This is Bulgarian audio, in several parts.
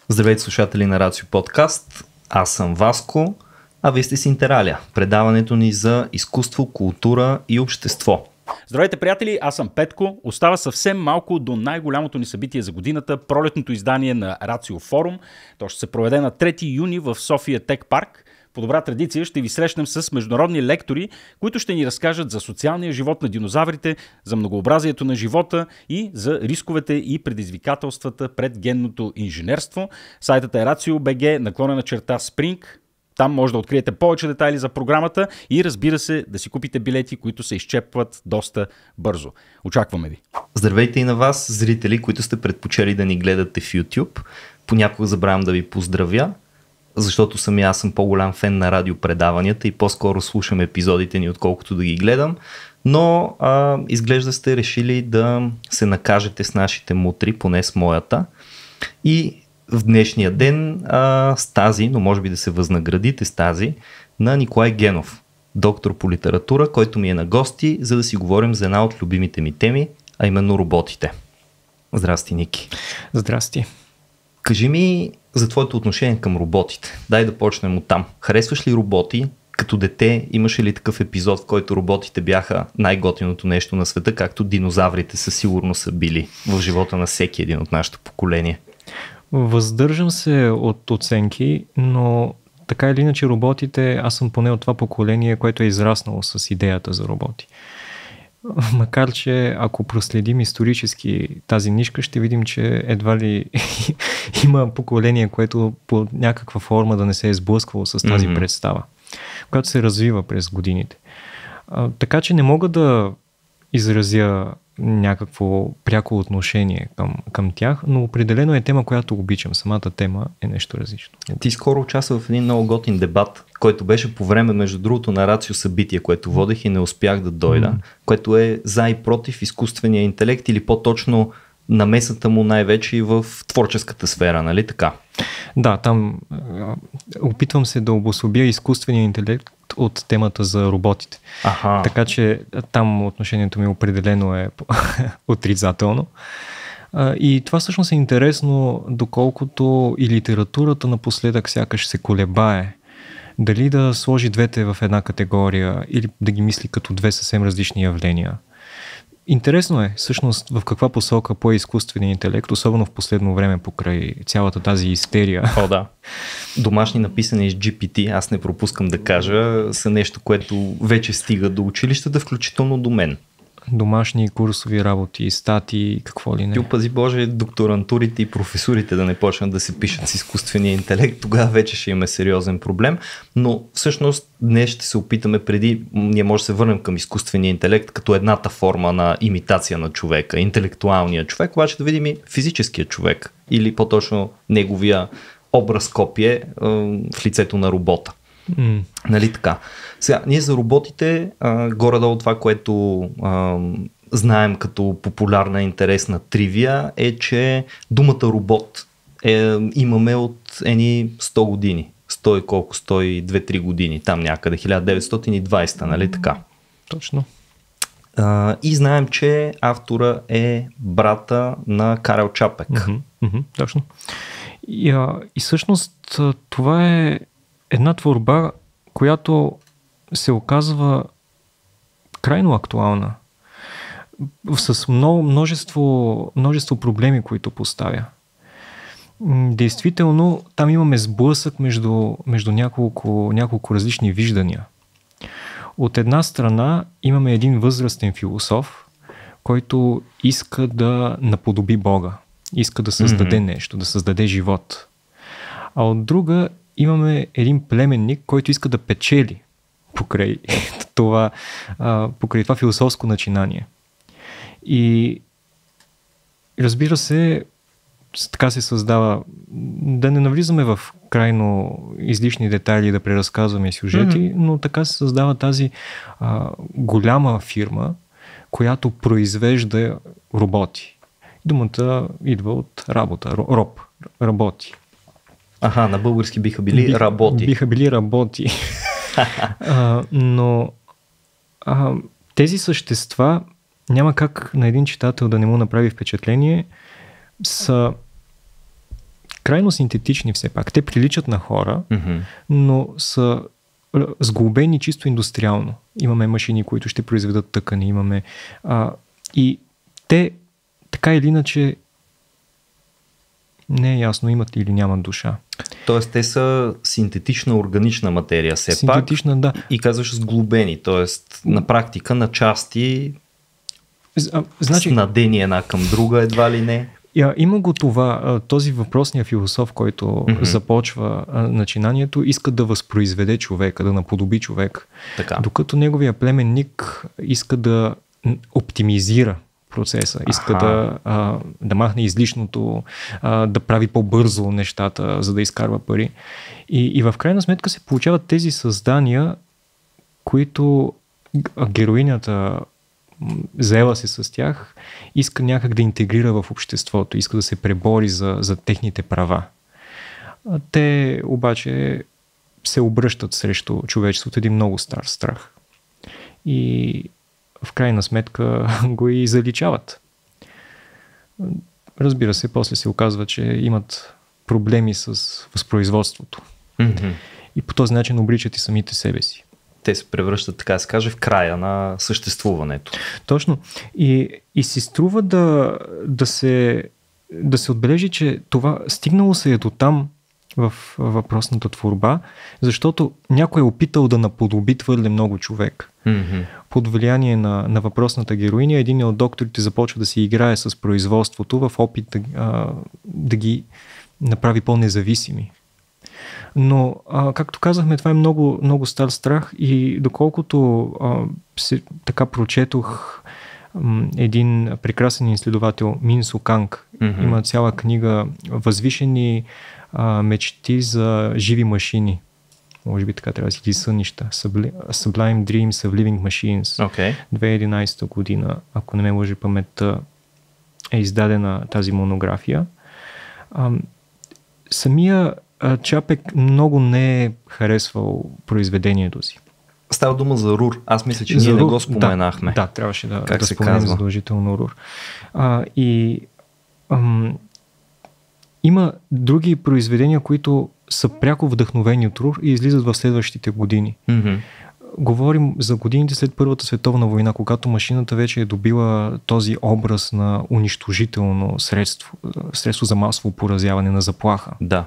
Здравейте, слушатели на Рацио подкаст. Аз съм Васко, а вие сте с Интералия, предаването ни за изкуство, култура и общество. Здравейте, приятели, аз съм Петко. Остава съвсем малко до най-голямото ни събитие за годината, пролетното издание на Рацио Форум. То ще се проведе на 3 юни в София Тек Парк. По добра традиция ще ви срещнем с международни лектори, които ще ни разкажат за социалния живот на динозаврите, за многообразието на живота и за рисковете и предизвикателствата пред генното инженерство. Сайтът е racio.bg/Spring. Там може да откриете повече детайли за програмата и, разбира се, да си купите билети, които се изчепват доста бързо. Очакваме ви! Здравейте и на вас, зрители, които сте предпочели да ни гледате в YouTube. Понякога забравям да ви поздравя, защото аз съм по-голям фен на радиопредаванията и по-скоро слушам епизодите ни, отколкото да ги гледам. Но изглежда сте решили да се накажете с нашите мутри, поне с моята. И в днешния ден с тази, но може би да се възнаградите с тази, на Николай Генов, доктор по литература, който ми е на гости, за да си говорим за една от любимите ми теми, а именно роботите. Здрасти, Ники. Здрасти. Кажи ми за твоето отношение към роботите. Дай да почнем оттам. Харесваш ли роботи? Като дете имаше ли такъв епизод, в който роботите бяха най-готиното нещо на света, както динозаврите със сигурност са били в живота на всеки един от нашето поколение? Въздържам се от оценки, но така или иначе роботите, аз съм поне от това поколение, което е израснало с идеята за роботи. Макар че ако проследим исторически тази нишка, ще видим, че едва ли има поколение, което по някаква форма да не се е сблъсквало с тази представа, която се развива през годините. Така че не мога да изразя някакво пряко отношение към тях, но определено е тема, която обичам. Самата тема е нещо различно. Ти скоро участва в един много готин дебат, който беше по време, между другото, на Рацио събитие, което водех и не успях да дойда, което е за и против изкуствения интелект или по-точно намесата му най-вече и в творческата сфера, нали така? Да, там опитвам се да обособя изкуствения интелект от темата за роботите. Аха. Така че там отношението ми определено е отрицателно. И това всъщност е интересно, доколкото и литературата напоследък сякаш се колебае. Дали да сложи двете в една категория или да ги мисли като две съвсем различни явления. Интересно е всъщност в каква посока по изкуствения интелект, особено в последно време покрай цялата тази истерия. О, да. Домашни написани с GPT, аз не пропускам да кажа, са нещо, което вече стига до училищата, включително до мен. Домашни курсови работи, статии, какво ли не. Ти опази Боже, докторантурите и професурите да не почнат да се пишат с изкуствения интелект, тогава вече ще имаме сериозен проблем, но всъщност днес ще се опитаме ние може да се върнем към изкуствения интелект като едната форма на имитация на човека, интелектуалния човек, обаче да видим и физическия човек или по-точно неговия образ копие в лицето на робота. Нали така? Сега, ние за роботите, горе-долу това, което знаем като популярна интересна тривия, е, че думата робот имаме от 100 години. 102-3 години, там някъде, 1920, нали така? Точно. И знаем, че автора е брата на Карел Чапек. Точно. И всъщност това е една творба, която се оказва крайно актуална, с множество проблеми, които поставя. Действително, там имаме сблъсък между няколко различни виждания. От една страна имаме един възрастен философ, който иска да наподоби Бога, иска да създаде нещо, да създаде живот. А от друга имаме един племенник, който иска да печели покрай това философско начинание. И разбира се, така се създава, да не навлизаме в крайно излишни детайли да преразказваме сюжети, но така се създава тази голяма фирма, която произвежда роботи. Думата идва от работа, работи. Аха, на български биха били работи. Биха били работи. Но тези същества няма как на един читател да не му направи впечатление, са крайно синтетични все пак. Те приличат на хора, но са сглобени чисто индустриално. Имаме машини, които ще произведат тъкани, имаме... и те така или иначе не е ясно имат или нямат душа. Тоест те са синтетична органична материя все синтетична, пак. Да. И казваш сглобени, т.е. на практика на части значи, снадени една към друга, едва ли не. Има го това, този въпросният философ, който започва начинанието, иска да възпроизведе човека, да наподоби човек. Така. Докато неговия племенник иска да оптимизира процеса, иска да махне излишното, да прави по-бързо нещата, за да изкарва пари. И в крайна сметка се получават тези създания, които героинята заела се с тях, иска някак да интегрира в обществото, иска да се пребори за техните права. Те обаче се обръщат срещу човечеството един много стар страх. И в крайна сметка го и заличават. Разбира се, после се оказва, че имат проблеми с възпроизводството. И по този начин обричат и самите себе си. Те се превръщат, така да се каже, в края на съществуването. Точно. И си струва да се отбележи, че това стигнало се е до там в въпросната творба, защото някой е опитал да наподоби твърде много човек. Под влияние на въпросната героиня, един от докторите започва да си играе с производството в опит да ги направи по-независими. Но, както казахме, това е много, много стар страх и доколкото така прочетох един прекрасен изследовател Мин Су Канг, има цяла книга Възвишени мечти за живи машини. Може би така трябва да си сънища. Sublime Dreams of Living Machines. 2011 година, ако не ме лъжи паметта, е издадена тази монография. Самия Чапек много не е харесвал произведението си. Става дума за Рур. Аз мисля, че ние не го споменахме. Да, трябваше да споменем задължително Рур. Има други произведения, които са пряко вдъхновени от Рур и излизат в следващите години. Говорим за годините след Първата световна война, когато машината вече е добила този образ на унищожително средство за масово поразяване, на заплаха. Да.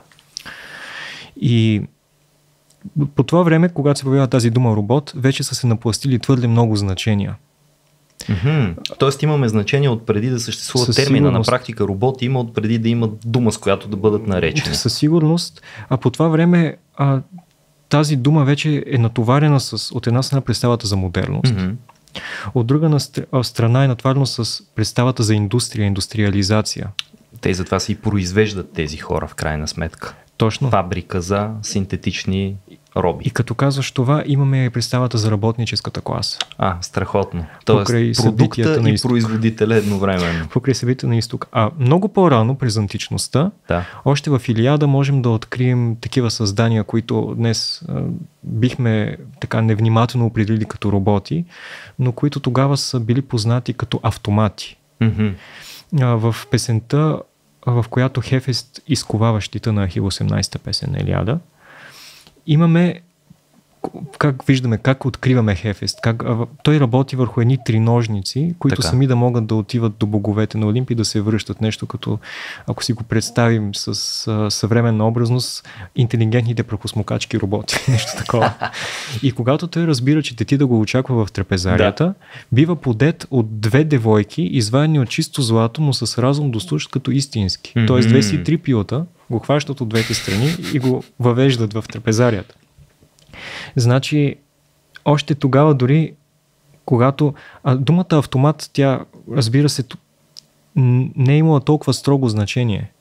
И по това време, когато се появява тази дума робот, вече са се напластили твърде много значения. Тоест имаме значение от преди да съществува термина. На практика робот има от преди да има дума, с която да бъдат наречени. Със сигурност. А по това време тази дума вече е натоварена от една страна представата за модерност. От друга страна е натоварена с представата за индустриализация. Те затова се и произвеждат тези хора в крайна сметка. Точно. Фабрика за синтетични роби. И като казваш това, имаме и представата за работническата класа. Страхотно. Тоест продукта и производителя едновременно. Покрай събитията на изток. Много по-рано, през античността, още в Илиада можем да открием такива създания, които днес бихме така невнимателно определили като роботи, но които тогава са били познати като автомати. В песента, в която Хефест изковава щита на Ахил, 18-та песен на Илиада, имаме, как виждаме, как откриваме Хефест. Той работи върху едни триножници, които сами да могат да отиват до боговете на Олимп и да се връщат. Нещо като, ако си го представим с съвременна образност, интелигентните прахосмокачки роботи. Нещо такова. И когато той разбира, че тети да го очаква в трапезарията, бива подет от две девойки, извадени от чисто злато, но с разум достущ като истински. Тоест 23 пилота го хващат от двете страни и го въвеждат в трапезарията. Значи, още тогава дори, когато думата автомат, тя, разбира се, не е имала толкова строго значение.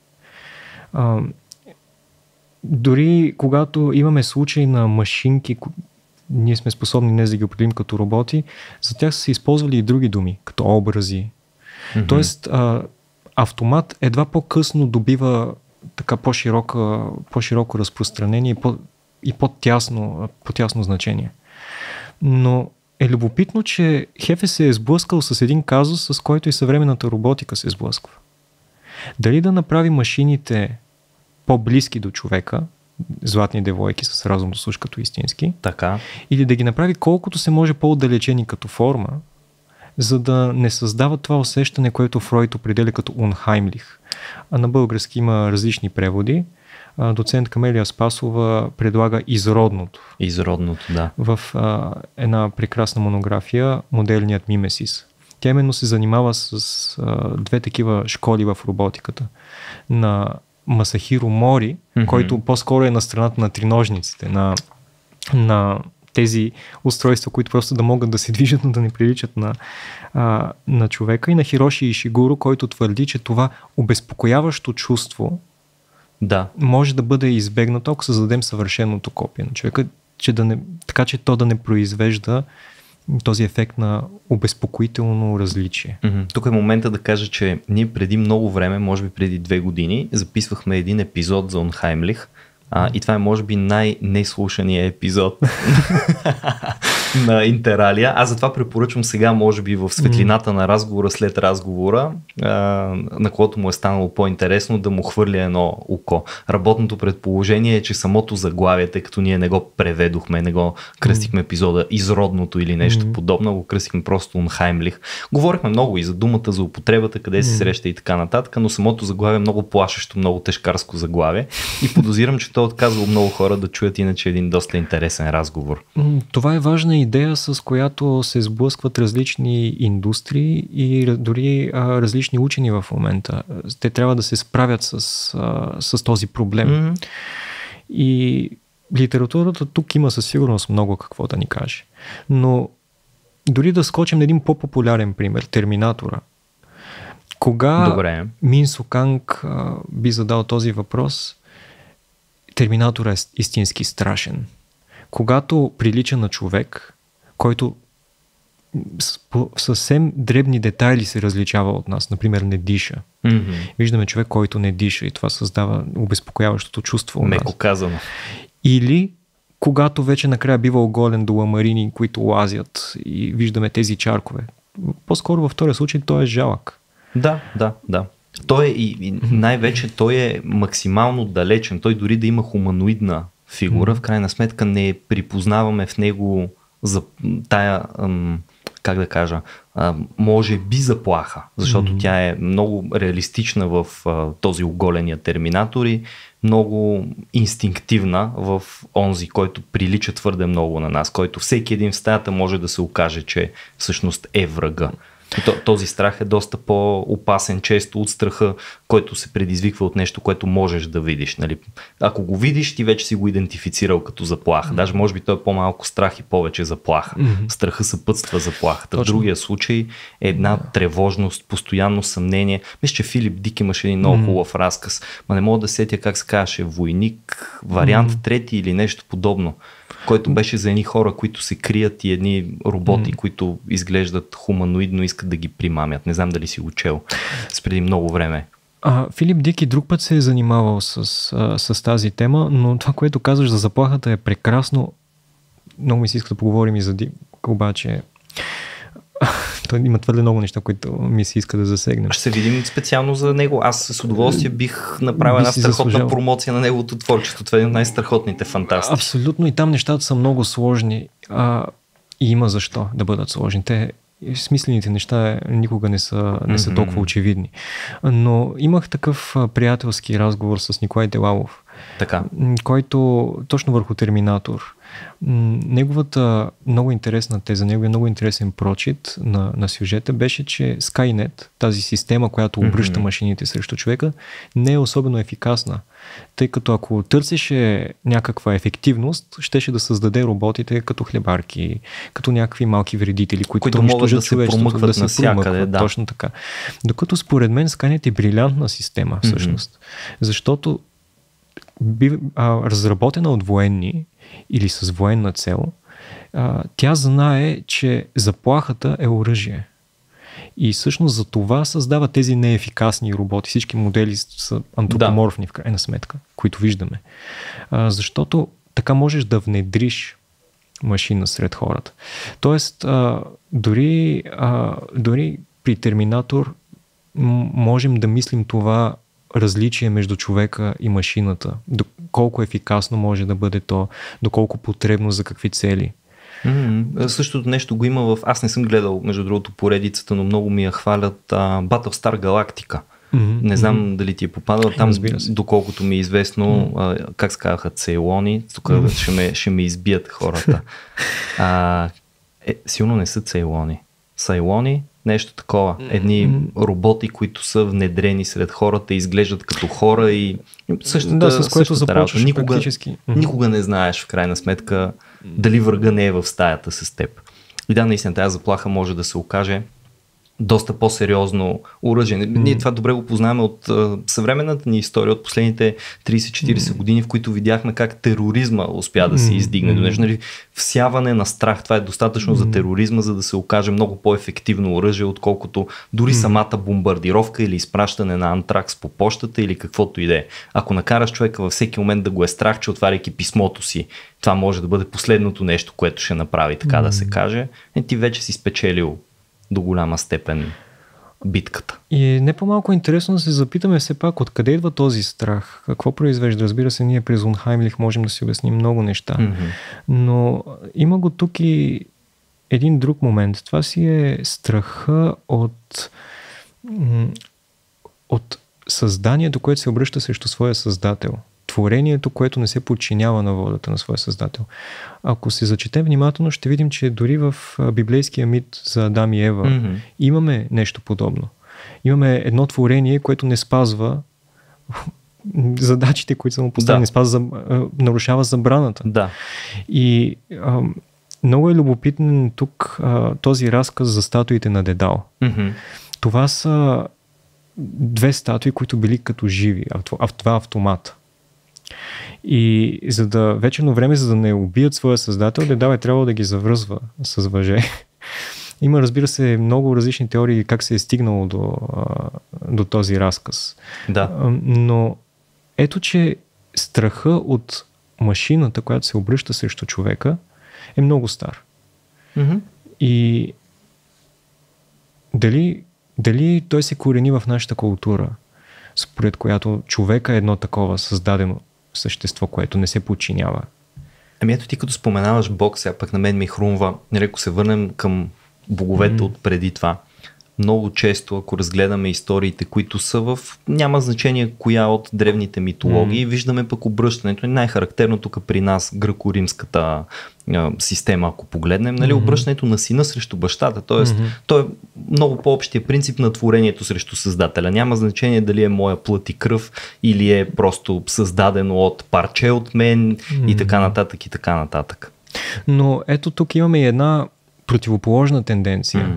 Дори когато имаме случаи на машинки, ние сме способни днес да ги определим като роботи, за тях са се използвали и други думи, като образи. Тоест, автомат едва по-късно добива така по-широко разпространение и по-тясно значение. Но е любопитно, че Хефест се е сблъскал с един казус, с който и съвременната роботика се сблъсква. Дали да направи машините по-близки до човека, златни девойки с разумно слуш като истински, Така. или да ги направи колкото се може по-отдалечени като форма, за да не създават това усещане, което Фройд определя като unheimlich. А на български има различни преводи. Доцент Камелия Спасова предлага изродното. Изродното, да. В една прекрасна монография "Моделният мимесис". Тя именно се занимава с две такива школи в роботиката. На Масахиро Мори, който по-скоро е на страната на триножниците, на тези устройства, които просто да могат да се движат, но да не приличат на човека, и на Хироши Ишигуро, който твърди, че това обезпокояващо чувство може да бъде избегнато, ако създадем съвършеното копие на човека, така че то да не произвежда този ефект на обезпокоително различие. Тук е момента да кажа, че ние преди много време, може би преди 2 години, записвахме един епизод за Unheimlich, и това е може би най-неслушания епизод на Интералия. Аз затова препоръчвам сега, може би в светлината на разговора, след разговора, на когото му е станало по-интересно, да му хвърля едно око. Работното предположение е, че самото заглавие, тъй като ние не го преведохме, не го кръстихме епизода изродното или нещо подобно, го кръстихме просто Unheimlich. Говорихме много и за думата, за употребата, къде се среща и така нататък, но самото заглавие е много плашещо, много тежкарско заглавие и подозирам, че то отказвало много хора да чуят иначе един доста интересен разговор. Това е важна идея, с която се сблъскват различни индустрии и дори различни учени в момента. Те трябва да се справят с този проблем. И литературата тук има със сигурност много какво да ни каже. Но дори да скочим на един по-популярен пример, Терминатора. Кога Мин Су Канг би задал този въпрос, Терминатор е истински страшен. Когато прилича на човек, който по съвсем дребни детайли се различава от нас, например не диша. Виждаме човек, който не диша и това създава обезпокояващото чувство. Меко казано. Или когато вече накрая бива оголен до ламарини, които лазят и виждаме тези чаркове. По-скоро във втория случай той е жалък. Да. Той е и най-вече той е максимално далечен. Той дори да има хуманоидна фигура, в крайна сметка не припознаваме в него за тая, как да кажа, може би заплаха, защото тя е много реалистична в този оголения Терминатор и много инстинктивна в онзи, който прилича твърде много на нас, който всеки един в стаята може да се окаже, че всъщност е врага. Този страх е доста по-опасен често от страха, който се предизвиква от нещо, което можеш да видиш. Нали? Ако го видиш, ти вече си го идентифицирал като заплаха. Даже може би той е по-малко страх и повече заплаха. Страха съпътства заплахата. В другия случай е една тревожност, постоянно съмнение. Мисля, че Филип Дик имаше един много хубав разказ. Ма не мога да сетя как се казваше, войник, вариант трети или нещо подобно, който беше за едни хора, които се крият и едни роботи, които изглеждат хуманоидно, искат да ги примамят. Не знам дали си го чел преди много време. Филип Дик и друг път се е занимавал с тази тема, но това, което казваш за заплахата е прекрасно. Много ми се иска да поговорим и за Дик, обаче той има твърде много неща, които ми се иска да засегнем. Ще се видим специално за него. Аз с удоволствие бих направил една страхотна промоция на неговото творчество. Това е един от най-страхотните фантасти. Абсолютно, и там нещата са много сложни. И има защо да бъдат сложни. Смислените неща никога не са толкова очевидни. Но имах такъв приятелски разговор с Николай Делалов, който точно върху Терминатор. Неговата много интересна теза, неговия много интересен прочит на сюжета беше, че Skynet, тази система, която обръща машините срещу човека, не е особено ефикасна. Тъй като ако търсеше някаква ефективност, щеше да създаде роботите като хлебарки, като някакви малки вредители, които могат да се промъкват навсякъде. Точно така. Докато според мен Skynet е брилянтна система всъщност. Защото разработена от военни или с военна цел, тя знае, че заплахата е оръжие. И всъщност за това създава тези неефикасни роботи. Всички модели са антропоморфни в крайна сметка, които виждаме. Защото така можеш да внедриш машина сред хората. Тоест, дори при Терминатор можем да мислим това различие между човека и машината. Колко ефикасно може да бъде то, доколко потребно, за какви цели. Същото нещо го има в... Аз не съм гледал, между другото, поредицата, но много ми я хвалят Battlestar Galactica. Не знам дали ти е попадал там, доколкото ми е известно, как се казаха, цейлони, тук ще ме избият хората. Силно не са цейлони. Сайлони, нещо такова. Едни роботи, които са внедрени сред хората, изглеждат като хора и същата, с което започваш практически. Никога не знаеш в крайна сметка дали врага не е в стаята с теб. И да, наистина тази заплаха може да се окаже доста по-сериозно оръжие. Ние това добре го познаваме от съвременната ни история от последните 30-40 години, в които видяхме как тероризма успя да се издигне до нещо. Всяване на страх, това е достатъчно за тероризма, за да се окаже много по-ефективно оръжие, отколкото дори самата бомбардировка или изпращане на антракс по почтата или каквото и да е. Ако накараш човека във всеки момент да го е страх, че отваряйки писмото си, това може да бъде последното нещо, което ще направи, така да се каже, ти вече си спечелил до голяма степен битката. И е не по-малко интересно да се запитаме все пак откъде идва този страх. Какво произвежда? Разбира се, ние през Унхаймлих можем да си обясним много неща. Но има го тук и един друг момент. Това си е страха от създанието, което се обръща срещу своя създател. Творението, което не се подчинява на волята на своя създател. Ако се зачетем внимателно, ще видим, че дори в библейския мит за Адам и Ева имаме нещо подобно. Имаме едно творение, което не спазва задачите, които са му поставени, нарушава забраната. Да. И много е любопитен тук този разказ за статуите на Дедал. Това са две статуи, които били като живи. Това автомата. И за да вечерно време, за да не убият своя създател, Дедал е трябвало да ги завръзва с въже. Има, разбира се, много различни теории как се е стигнало до този разказ. Да. Но ето, че страха от машината, която се обръща срещу човека, е много стар. И дали той се корени в нашата култура, според която човека е едно такова създадено същество, което не се подчинява. Ами ето ти като споменаваш Бог, сега пък на мен ми хрумва, ако се върнем към боговете от преди това. Много често, ако разгледаме историите, които са няма значение коя от древните митологии, виждаме пък обръщането. Най-характерно тук при нас гръко-римската система, ако погледнем, обръщането на сина срещу бащата. Тоест, то е много по-общия принцип на творението срещу създателя. Няма значение дали е моя плът и кръв или е просто създадено от парче от мен и така нататък и така нататък. Но ето тук имаме и една противоположна тенденция.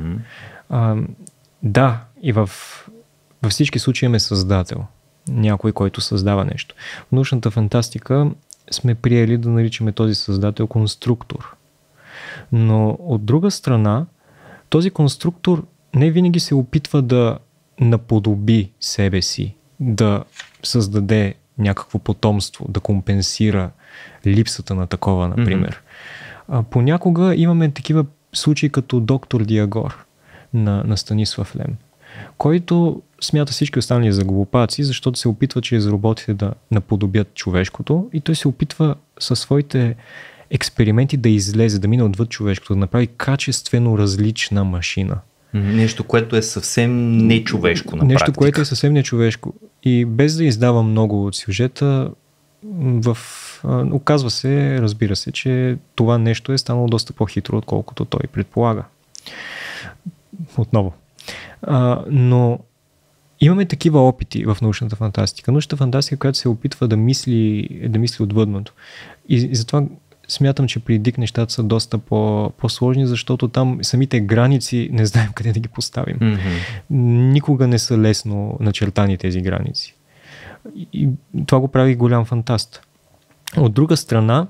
Да, и във всички случаи имаме създател. Някой, който създава нещо. В научната фантастика сме приели да наричаме този създател конструктор. Но от друга страна, този конструктор не винаги се опитва да наподоби себе си, да създаде някакво потомство, да компенсира липсата на такова, например. Понякога имаме такива случаи като доктор Диагор на Станислав Лем, който смята всички останали за глупаци, защото се опитва чрез роботите да наподобят човешкото и той се опитва със своите експерименти да излезе, да мине отвъд човешкото, да направи качествено различна машина. Нещо, което е съвсем нечовешко на нещо, практика. което е съвсем нечовешко. И без да издава много от сюжета, оказва се, разбира се, че това нещо е станало доста по-хитро, отколкото той предполага. Отново. Но имаме такива опити в научната фантастика. Научната фантастика, която се опитва да мисли отвъдното. И затова смятам, че при Дик нещата са доста по-сложни, защото там самите граници не знаем къде да ги поставим. Никога не са лесно начертани тези граници. И това го прави голям фантаст. От друга страна,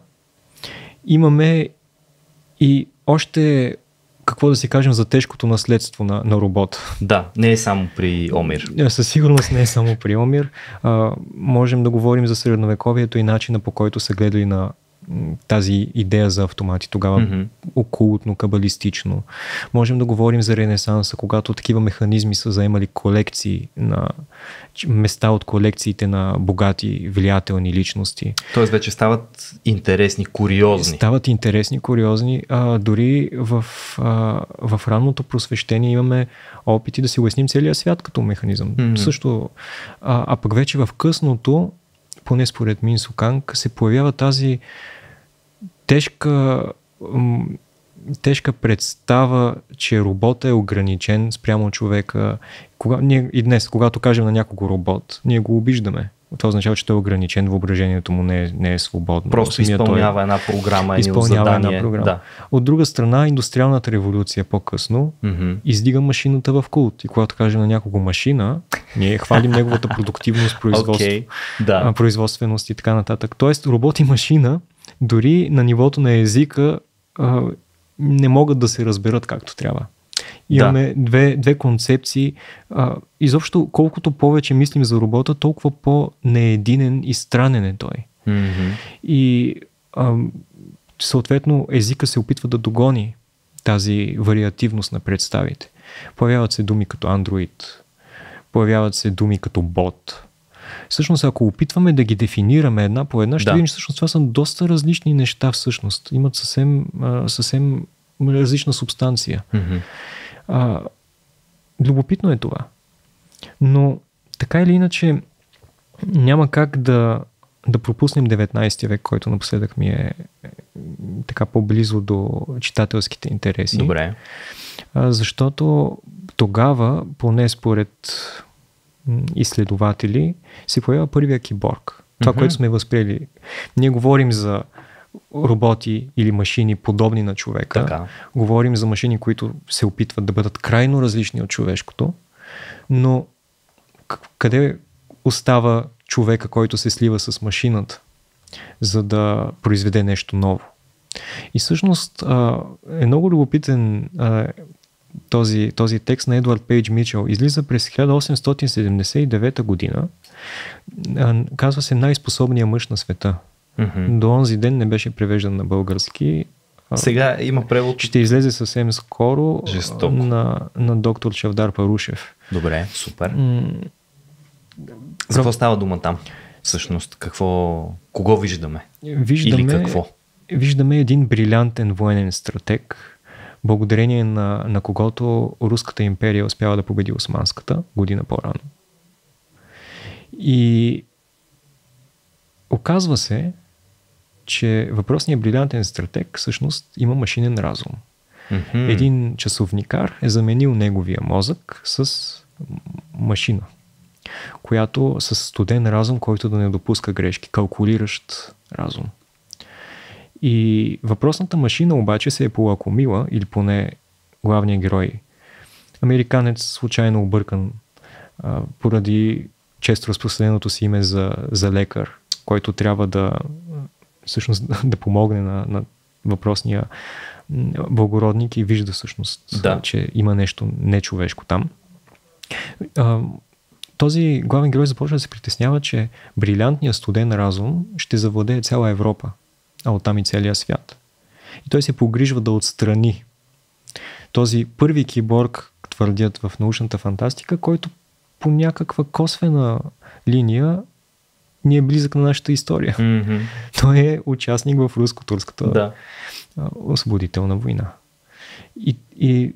имаме и още, какво да си кажем за тежкото наследство на робота. Да, не е само при Омир. Със сигурност не е само при Омир. Можем да говорим за средновековието и начина, по който са гледали на тази идея за автомати тогава окултно, кабалистично. Можем да говорим за Ренесанса, когато такива механизми са заемали колекции на места от колекциите на богати, влиятелни личности. Тоест вече стават интересни, куриозни. Стават интересни, куриозни. Дори в ранното просвещение имаме опити да си улесним целия свят като механизъм. Също, пък вече в късното, поне според Мин Су Канг, се появява тази тежка представа, че роботът е ограничен спрямо човека. Ние и днес, когато кажем на някого робот, ние го обиждаме. Това означава, че той е ограничен, въображението му не е свободно. Просто изпълнява една програма, задание. Да. От друга страна, индустриалната революция по-късно издига машината в култ. И когато кажем на някого машина, ние хвалим неговата продуктивност, производство, производственост и така нататък. Тоест, робот и машина дори на нивото на езика не могат да се разберат както трябва. Имаме две концепции. Изобщо, колкото повече мислим за робота, толкова по-неединен и странен е той. И съответно езика се опитва да догони тази вариативност на представите. Появяват се думи като андроид, появяват се думи като бот. Всъщност, ако опитваме да ги дефинираме една по една, ще видим, че всъщност това са доста различни неща всъщност. Имат съвсем различна субстанция. Любопитно е това. Но така или иначе няма как да пропуснем 19 век, който напоследък ми е така по-близо до читателските интереси. Добре. Защото тогава, поне според изследователи, се появява първия киборг. Това, което сме възприели. Ние говорим за роботи или машини подобни на човека. Така. Говорим за машини, които се опитват да бъдат крайно различни от човешкото, но къде остава човека, който се слива с машината, за да произведе нещо ново? И всъщност е много любопитен този текст на Едуард Пейдж Мичел. Излиза през 1879 година. Казва се "Най-способният мъж на света". До онзи ден не беше превеждан на български. Сега има превод. Ще излезе съвсем скоро на доктор Чавдар Парушев. Добре, супер. За какво става дума там? Всъщност, кого виждаме? Или какво? Виждаме един брилянтен военен стратег, благодарение на когото Руската империя успява да победи Османската година по-рано. И оказва се, че въпросният брилянтен стратег всъщност има машинен разум. Един часовникар е заменил неговия мозък с машина, която с студен разум, който да не допуска грешки, калкулиращ разум. И въпросната машина обаче се е полакомила, или поне главният герой, американец, случайно объркан поради често разпространеното си име за лекар, който трябва да помогне на въпросния благородник и вижда всъщност, че има нещо нечовешко там. Този главен герой започва да се притеснява, че брилянтният студен разум ще завладее цяла Европа, а оттам и целия свят. И той се погрижва да отстрани този първи киборг, твърдят в научната фантастика, който по някаква косвена линия ни е близък на нашата история. Той е участник в руско-турската освободителна война. И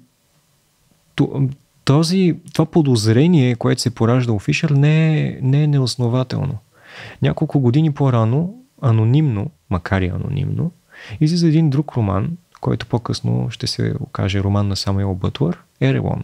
това подозрение, което се поражда у Фишер, не е неоснователно. Няколко години по-рано, анонимно, макар и анонимно, излиза един друг роман, който по-късно ще се окаже роман на Самуел Бътлър, "Еревон".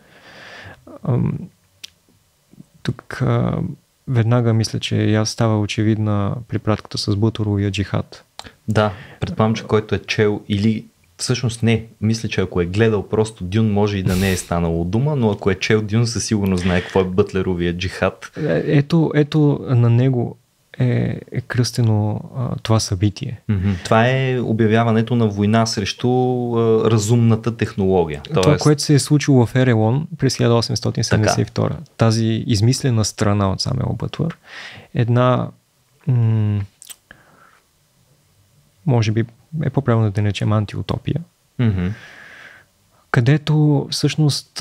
Тук веднага мисля, че аз става очевидна препратката с Бутуровия джихад. Да, предполагам, че който е чел или всъщност не, мисля, че ако е гледал просто Дюн, може и да не е станало дума, но ако е чел Дюн, със сигурно знае какво е Бътлеровия джихад. Ето на него е кръстено това събитие. Това е обявяването на война срещу разумната технология. Това, което се е случило в Еревон през 1872. Тази измислена страна от Самуел Бътлър. Една може би е по-правилно да наречем антиутопия, Mm-hmm. където всъщност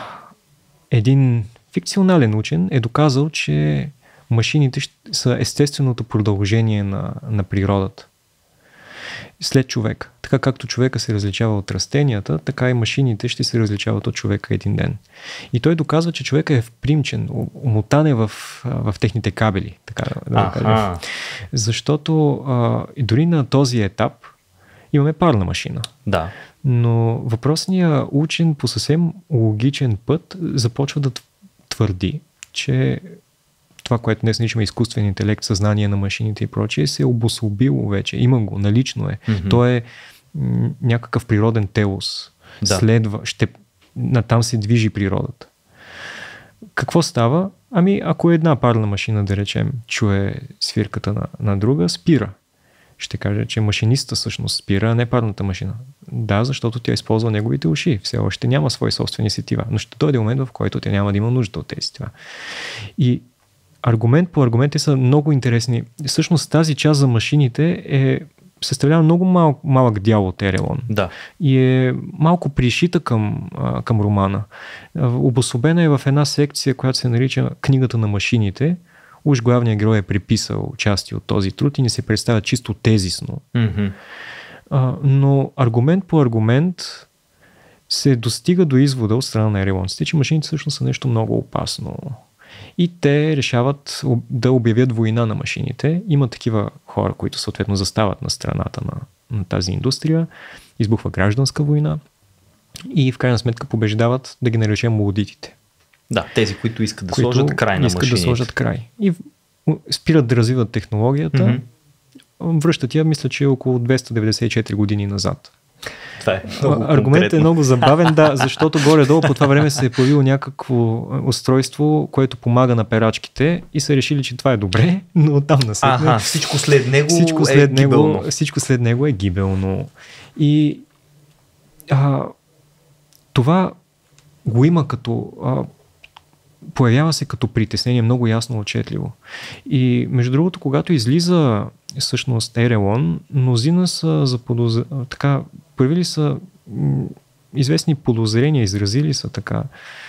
един фикционален учен е доказал, че машините са естественото продължение на природата. След човека. Така както човека се различава от растенията, така и машините ще се различават от човека един ден. И той доказва, че човека е впримчен, умотан е в техните кабели. Така да кажем. Защото дори на този етап имаме парна машина. Да. Но въпросният учен по съвсем логичен път започва да твърди, че това, което днес наричаме изкуствен интелект, съзнание на машините и прочие, се е обособило вече. Има го, налично е. Mm-hmm. То е някакъв природен телос. Да. Следва, натам се движи природата. Какво става? Ами, ако една парна машина, да речем, чуе свирката на друга, спира. Ще каже, че машиниста всъщност спира, а не парната машина. Да, защото тя използва неговите уши. Все още няма свои собствени сетива. Но ще дойде момент, в който тя няма да има нужда от тези сетива. И аргумент по аргументи са много интересни. Всъщност тази част за машините съставлява много малък дял от Ерелон. Да. И е малко пришита към романа. Обособена е в една секция, която се нарича Книгата на машините. Уж главният герой е приписал части от този труд и не се представя чисто тезисно. Mm-hmm. Но аргумент по аргумент се достига до извода от страна на ерелонците, че машините всъщност са нещо много опасно. И те решават да обявят война на машините. Има такива хора, които съответно застават на страната на тази индустрия. Избухва гражданска война и в крайна сметка побеждават, да ги наречем лудитите. Да, тези, които искат да сложат край на машините. Искат да сложат край. И спират да развиват технологията. Mm-hmm. Връщат я, мисля, че около 294 години назад. Това е аргументът е много забавен, да, защото горе-долу по това време се е появило някакво устройство, което помага на перачките и са решили, че това е добре, но там насетне... всичко след него е гибелно. Всичко след него е гибелно. И това го има като... появява се като притеснение много ясно отчетливо. И между другото, когато излиза всъщност Ерелон, мнозина са появили са известни подозрения, изразили са така,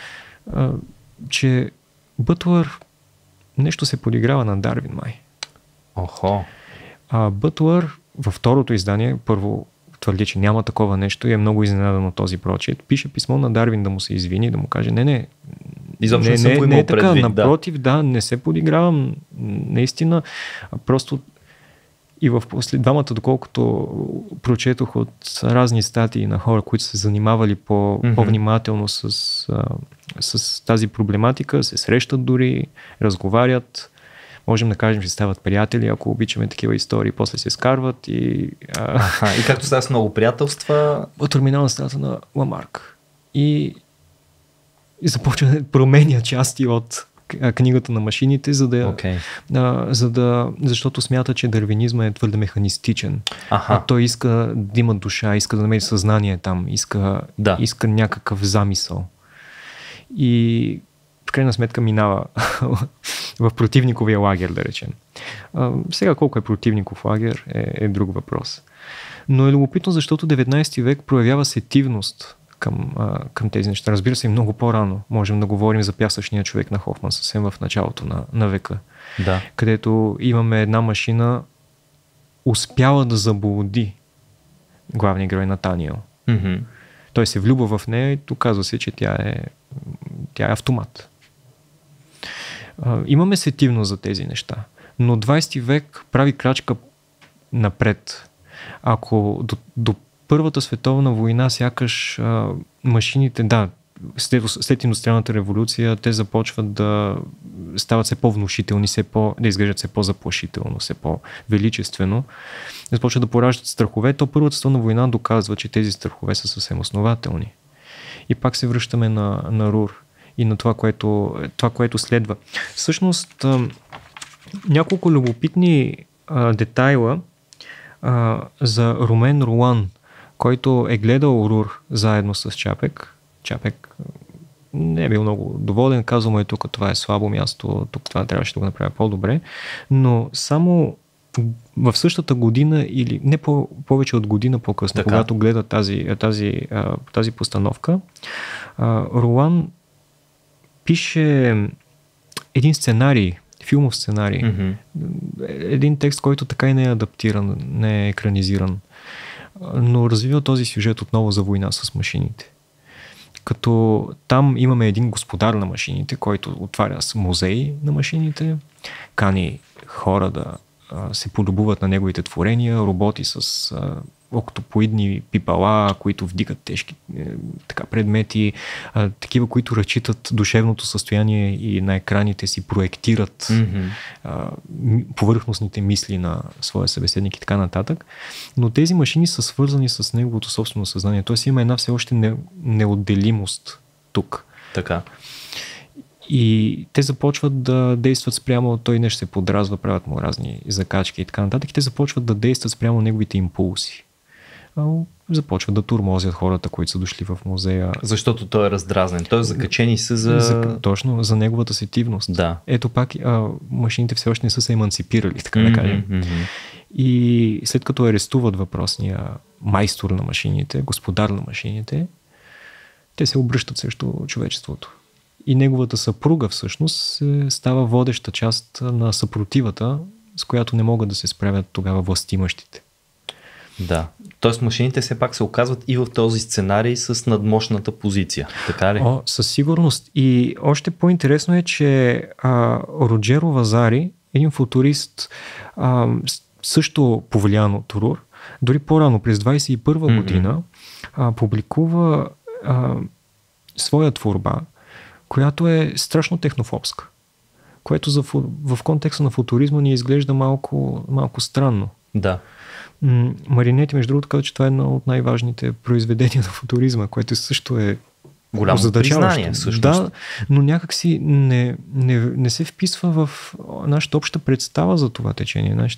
че Бътлър нещо се подиграва на Дарвин май. Охо. Бътлър във второто издание първо твърди, че няма такова нещо и е много изненадан от този прочит. Пише писмо на Дарвин да му се извини, да му каже не, изобщо не съм го имал така, предвид. Напротив, да, не се подигравам. Наистина, просто и в след двамата, доколкото прочетох от разни статии на хора, които се занимавали по-внимателно с тази проблематика, се срещат дори, разговарят, можем да кажем, че стават приятели, ако обичаме такива истории, после се скарват и както става с много приятелства. Терминална страта на Ламарк. И започва да променя части от книгата на машините, защото смята, че дарвинизма е твърде механистичен. Той иска да има душа, иска да намери съзнание там, иска някакъв замисъл. И в крайна сметка минава в противниковия лагер, да речем. Сега колко е противников лагер е друг въпрос. Но е любопитно, защото 19 век проявява сетивност към тези неща. Разбира се, и много по-рано можем да говорим за Пясъчния човек на Хофман, съвсем в началото на века. Да. Където имаме една машина, успяла да заблуди главния герой Натаниел. Mm-hmm. Той се влюбва в нея и оказва се, че тя е автомат. Имаме сетивност за тези неща. Но 20 век прави крачка напред. Ако до Първата световна война сякаш машините, след индустриалната революция, те започват да стават все по-внушителни, да изглеждат все по-заплашително, все по-величествено. Започват да пораждат страхове, то Първата световна война доказва, че тези страхове са съвсем основателни. И пак се връщаме на Рур и на това, което следва. Всъщност, няколко любопитни детайла за Румен Ролан, който е гледал Рур заедно с Чапек. Чапек не е бил много доволен, казал му тук това е слабо място, тук това трябваше да го направя по-добре, но само в същата година или не повече от година по-късно, когато гледа тази постановка, Ролан пише един сценарий, филмов сценарий. Един текст, който така и не е адаптиран, не е екранизиран, но развива този сюжет отново за война с машините. Като там имаме един господар на машините, който отваря музей на машините, кани хора да се полюбуват на неговите творения, роботи с октопоидни пипала, които вдигат тежки предмети, такива, които разчитат душевното състояние и на екраните си проектират повърхностните мисли на своя събеседник и така нататък. Но тези машини са свързани с неговото собствено съзнание. Тоест има една все още неотделимост тук. Така. И те започват да действат спрямо, той нещо се подразва, правят му разни закачки и така нататък, и те започват да действат спрямо неговите импулси. Започват да турмозят хората, които са дошли в музея. Защото той е раздразнен. Той е закачени се за... Точно, за неговата сетивност. Да. Ето пак машините все още не са се еманципирали, така да кажем. И след като арестуват въпросния майстор на машините, господар на машините, те се обръщат срещу човечеството. И неговата съпруга всъщност става водеща част на съпротивата, с която не могат да се справят тогава властимащите. Да. Тоест машините все пак се оказват и в този сценарий с надмощната позиция. Така ли? Със сигурност. И още по-интересно е, че Роджеро Вазари, един футурист, също повлиян от Рур, дори по-рано, през 21 година, публикува своя творба, която е страшно технофобска, което в контекста на футуризма ни изглежда малко странно. Да. Маринети, между другото, каза, че това е едно от най-важните произведения на футуризма, което също е голямо признание, всъщност. Да, но някак си не се вписва в нашата обща представа за това течение.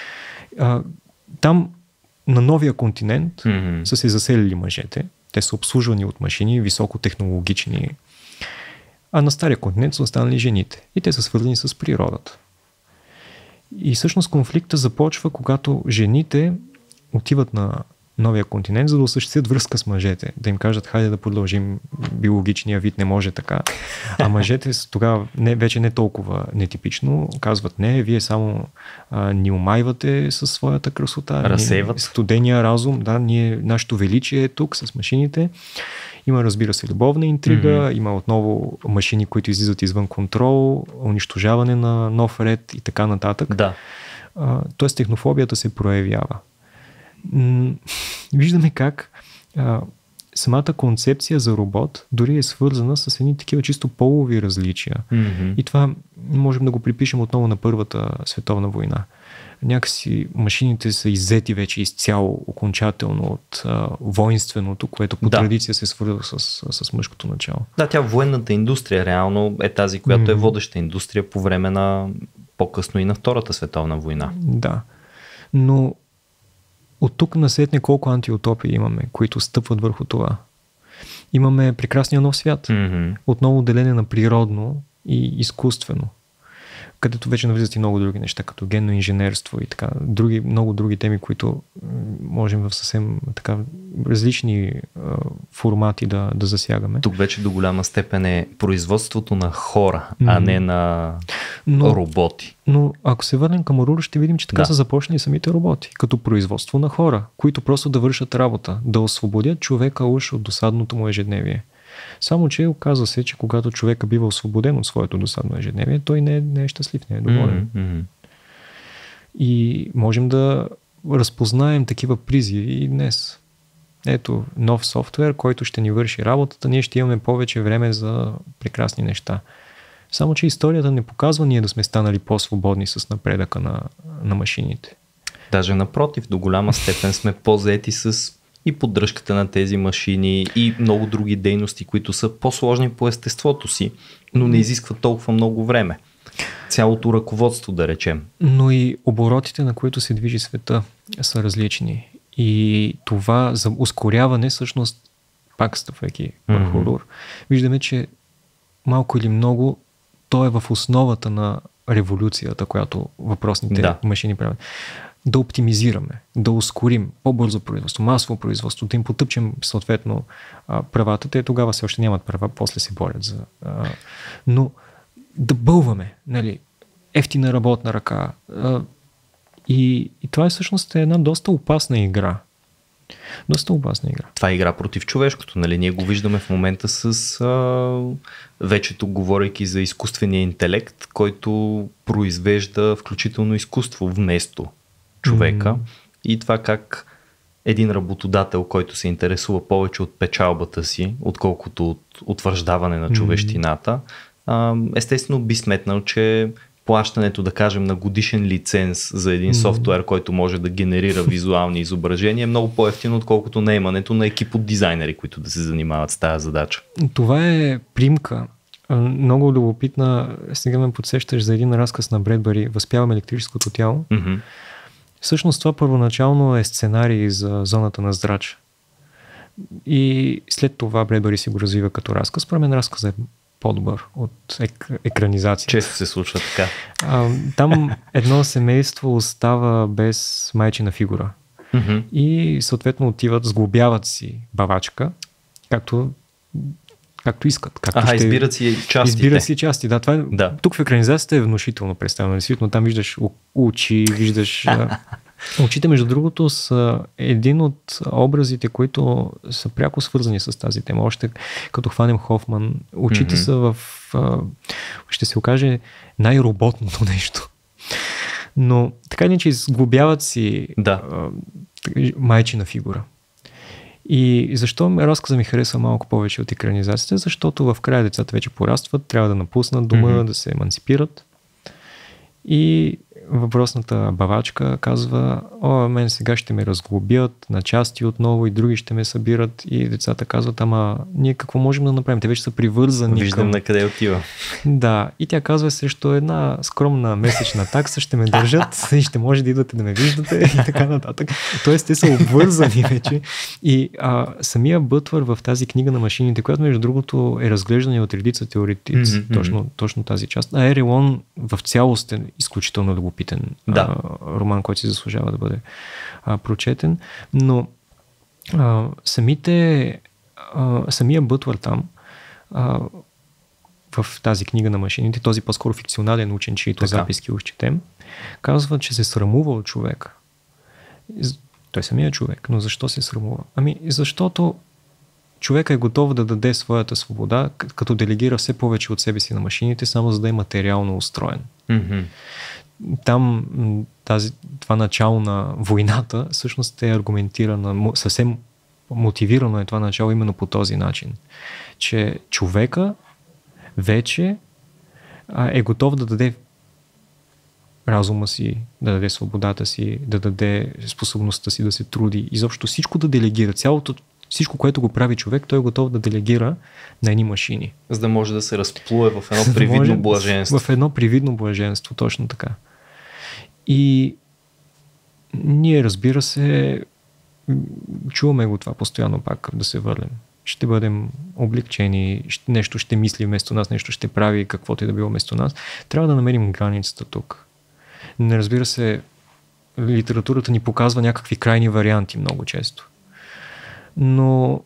Там на новия континент са се заселили мъжете, те са обслужвани от машини, високотехнологични, а на стария континент са останали жените и те са свързани с природата. И всъщност конфликта започва, когато жените отиват на новия континент, за да осъществят връзка с мъжете. Да им кажат, хайде да продължим биологичния вид, не може така. А мъжете тогава вече не толкова нетипично казват, не, вие само ни омайвате със своята красота. Разсейват. Студения разум, да, нашето величие е тук с машините. Има, разбира се, любовна интрига, има отново машини, които излизат извън контрол, унищожаване на нов ред и така нататък. Да. Тоест технофобията се проявява. Виждаме как самата концепция за робот дори е свързана с едни такива чисто полови различия. И това можем да го припишем отново на Първата световна война. Някакси машините са иззети вече изцяло окончателно от воинственото, което по традиция се свързва с мъжкото начало. Да, тя военната индустрия реално е тази, която е водеща индустрия по време на по-късно и на Втората световна война. Да, но от тук насетне колко антиутопии имаме, които стъпват върху това. Имаме прекрасния нов свят. Отново делене на природно и изкуствено, където вече навлизат и много други неща, като генно инженерство и така, много други теми, които можем в съвсем така различни формати да засягаме. Тук вече до голяма степен е производството на хора, а не на роботи. Но ако се върнем към Рур, ще видим, че така са започнали самите роботи, като производство на хора, които просто да вършат работа, да освободят човека уж от досадното му ежедневие. Само че оказва се, че когато човека бива освободен от своето досадно ежедневие, той не е щастлив, не е доволен. И можем да разпознаем такива призиви и днес. Ето, нов софтуер, който ще ни върши работата, ние ще имаме повече време за прекрасни неща. Само че историята не показва ние да сме станали по-свободни с напредъка на машините. Даже напротив, до голяма степен сме по-заети с и поддръжката на тези машини и много други дейности, които са по-сложни по естеството си, но не изискват толкова много време. Цялото ръководство, да речем. Но и оборотите, на които се движи света, са различни. И това за ускоряване, всъщност, пак стъпвайки върху Рур, виждаме, че малко или много то е в основата на революцията, която въпросните машини правят. Да оптимизираме, да ускорим по-бързо производство, масово производство, да им потъпчем съответно правата. Те тогава все още нямат права, после се борят за... но да бълваме, нали, ефтина работна ръка. И това всъщност е една доста опасна игра. Доста опасна игра. Това е игра против човешкото. Нали? Ние го виждаме в момента с вече тук говорейки за изкуствения интелект, който произвежда включително изкуство вместо човека. И това как един работодател, който се интересува повече от печалбата си, отколкото от утвърждаване на човещината, естествено би сметнал, че плащането, да кажем, на годишен лиценз за един софтуер, който може да генерира визуални изображения, е много по-евтино, отколкото наемането на екип от дизайнери, които да се занимават с тази задача. Това е примка. Много любопитна. Сега ме подсещаш за един разказ на Бредбъри "Възпявам електрическото тяло". Всъщност това първоначално е сценарий за Зоната на Здрача. И след това Бредбъри си го развива като разказ. Според мен разказът е по-добър от екранизация. Често се случва така. Там едно семейство остава без майчина фигура. И съответно отиват, сглобяват си бавачка, както искат. Избират си частите. Избират си части, да. Това тук в екранизацията е внушително представено. Действително, там виждаш очи, виждаш... Очите, между другото, са един от образите, които са пряко свързани с тази тема. Още като хванем Хофман, очите са в... ще се окаже най-роботното нещо. Но така не, че изглобяват си майчина фигура. И защо разказа ми харесва малко повече от екранизацията? Защото в края децата вече порастват, трябва да напуснат дома, да се еманципират. И въпросната бавачка казва: мен сега ще ме разглобят на части отново и други ще ме събират. И децата казват: ама ние какво можем да направим? Те вече са привързани. Виждам на къде отива. Да, и тя казва: срещу една скромна месечна такса ще ме държат и ще може да идвате да ме виждате и така нататък. Тоест те са обвързани вече. И самия Бътвър в тази книга на машините, която между другото е разглеждана от редица теоретици, точно тази част. Ерилон в цялост е изключително любопитен роман, който си заслужава да бъде прочетен. Но самия Бътвър там в тази книга на машините, този по-скоро фикционален учен, чието записки изчетем, казва, че се срамува от човека. Той самия човек, но защо се срамува? Защото човека е готов да даде своята свобода, като делегира все повече от себе си на машините, само за да е материално устроен. Там това начало на войната всъщност е аргументирано, съвсем мотивирано е това начало именно по този начин, че човека вече е готов да даде разума си, да даде свободата си, да даде способността си да се труди, изобщо всичко да делегира, всичко, което го прави човек, той е готов да делегира на едни машини. За да може да се разплуе в едно привидно блаженство. В едно привидно блаженство, точно така. И ние, разбира се, чуваме го това постоянно пак да се върнем. Ще бъдем облегчени, нещо ще мисли вместо нас, нещо ще прави каквото и да било вместо нас. Трябва да намерим границата тук. Не, разбира се, литературата ни показва някакви крайни варианти много често. Но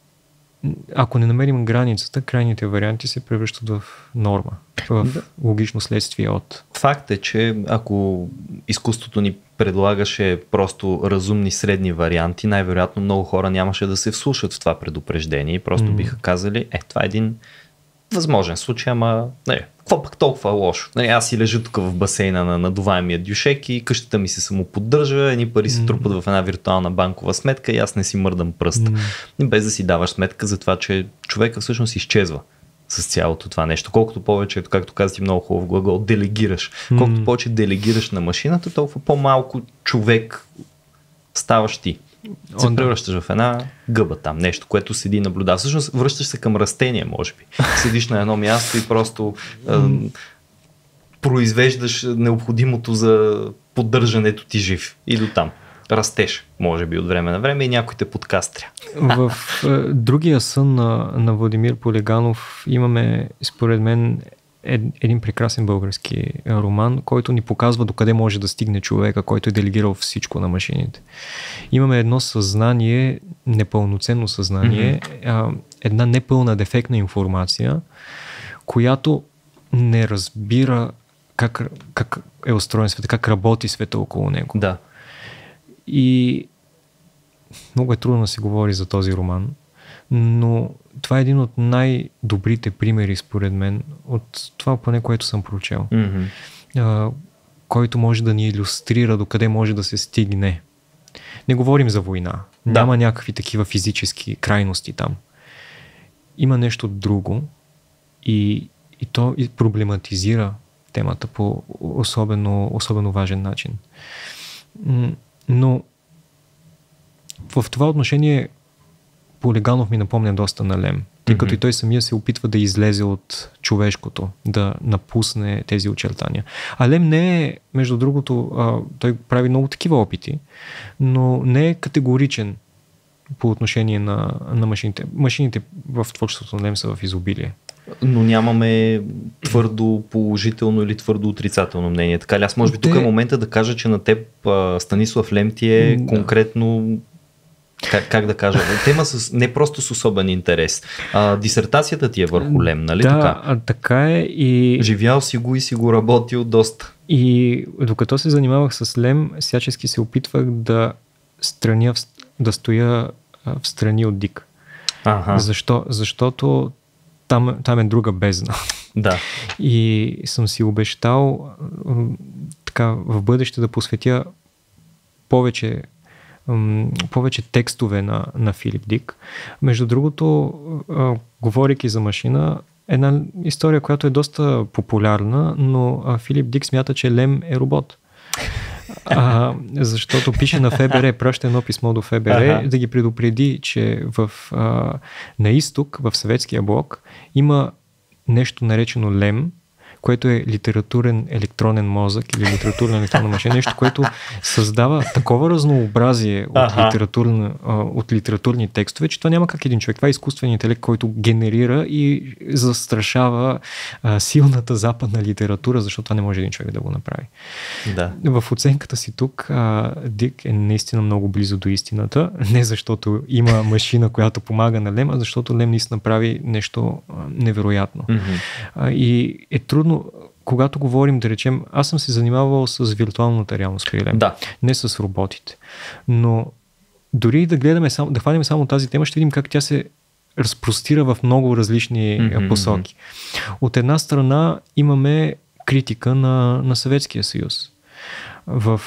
ако не намерим границата, крайните варианти се превръщат в норма, в логично следствие от... Факт е, че ако изкуството ни предлагаше просто разумни средни варианти, най-вероятно много хора нямаше да се вслушат в това предупреждение и просто биха казали: това е един възможен случай, ама какво пък толкова лошо? Аз си лежа тук в басейна на надуваемия дюшек и къщата ми се самоподдържа, едни пари се трупат в една виртуална банкова сметка и аз не си мърдам пръста. Без да си даваш сметка за това, че човека всъщност изчезва с цялото това нещо. Колкото повече, както казах, много хубав глагол, делегираш. Колкото повече делегираш на машината, толкова по-малко човек ставаш ти. Се превръщаш в една гъба там, нещо, което седи и наблюдава. Всъщност връщаш се към растения, може би. Седиш на едно място и просто произвеждаш необходимото за поддържането ти жив. И до там. Растеш, може би, от време на време и някой те подкастря. В другия сън на Владимир Полеганов имаме, според мен, един прекрасен български роман, който ни показва докъде може да стигне човека, който е делегирал всичко на машините. Имаме едно съзнание, непълноценно съзнание, една непълна дефектна информация, която не разбира как е устроен света, как работи света около него. Да. И много е трудно да се говори за този роман, но това е един от най-добрите примери, според мен, от това поне, което съм прочел. Който може да ни илюстрира докъде може да се стигне. Не говорим за война. Да. Няма някакви такива физически крайности там. Има нещо друго и то проблематизира темата по особено важен начин. Но в това отношение Полиганов ми напомня доста на Лем, тъй като и той самия се опитва да излезе от човешкото, да напусне тези очертания. А Лем не е, между другото, той прави много такива опити, но не е категоричен по отношение на машините. Машините в творчеството на Лем са в изобилие. Но нямаме твърдо положително или твърдо отрицателно мнение. Така ли? Аз може би тук е момента да кажа, че на теб Станислав Лем ти е конкретно, как да кажа, тема не просто с особен интерес. Дисертацията ти е върху Лем, нали така? Да, така е и... Живял си го и си го работил доста. И докато се занимавах с Лем, всячески се опитвах да стоя в страни от Дик. Защото там е друга бездна. Да. И съм си обещал така в бъдеще да посветя повече текстове на Филип Дик. Между другото, говорейки за машина, една история, която е доста популярна, но Филип Дик смята, че Лем е робот. Защото пише на ФБР, праща едно писмо до ФБР, да ги предупреди, че на изток, в съветския блок, има нещо наречено Лем, което е литературен електронен мозък или литературна електронна машина, нещо, което създава такова разнообразие от литературни текстове, че това няма как един човек. Това е изкуствен интелект, който генерира и застрашава силната западна литература, защото това не може един човек да го направи. Да. В оценката си тук Дик е наистина много близо до истината, не защото има машина, която помага на Лем, а защото Лем наистина прави нещо невероятно. И е трудно, когато говорим, да речем, аз съм се занимавал с виртуалната реалност при Лем, не с роботите. Но дори да хванем само тази тема, ще видим как тя се разпростира в много различни посоки. От една страна имаме критика на Съветския съюз. В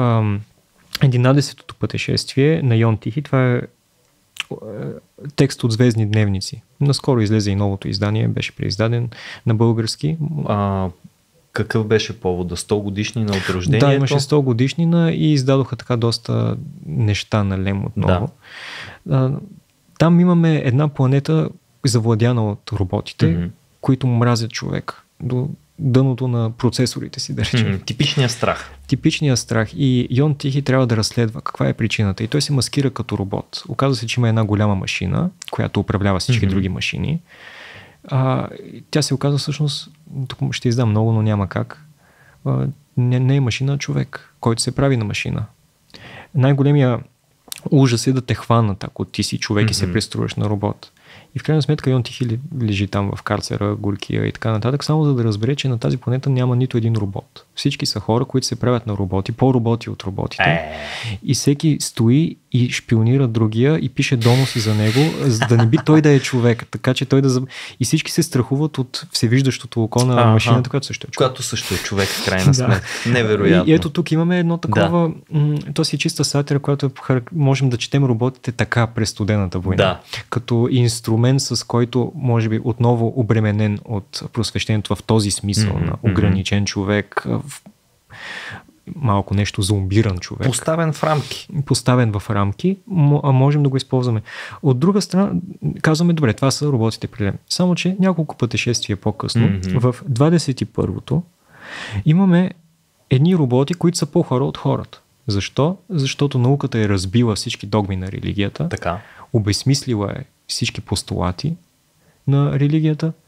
11-то пътешествие на Йон Тихи, това е текст от Звездни дневници. Наскоро излезе и новото издание, беше преиздаден на български. Какъв беше повода? 100 годишнина от рождението? Да, имаше 100 годишнина и издадоха така доста неща на Лем отново. Да. Там имаме една планета, завладяна от роботите, които мразят човек до дъното на процесорите си, да речем. Типичният страх. И Йон Тихи трябва да разследва каква е причината. И той се маскира като робот. Оказва се, че има една голяма машина, която управлява всички други машини. Тя се оказва всъщност, тук ще издам много, но няма как. Не е машина, а човек, който се прави на машина. Най-големия ужас е да те хванат, ако ти си човек и се преструваш на робот. И в крайна сметка Йон Тихи лежи там в карцера, горкия и така нататък, само за да разбере, че на тази планета няма нито един робот. Всички са хора, които се правят на роботи, по-роботи от роботите. И всеки стои и шпионира другия и пише доноси за него, за да не би той да е човек. Така че той да... И всички се страхуват от всевиждащото око на машината, която също е човек. Която също е човек, в крайна сметка. Невероятно. И ето тук имаме едно такова... То си чиста сатира, която можем да четем роботите така през студената война. Като инструмент, с който може би отново обременен от просвещението в този смисъл на ограничен човек, малко нещо зомбиран човек. Поставен в рамки, а можем да го използваме. От друга страна, казваме, добре, това са роботите при Лем. Само, че няколко пътешествия по-късно, в 21-то, имаме едни роботи, които са по-хора от хората. Защо? Защото науката е разбила всички догми на религията, обезсмислила е всички постулати на религията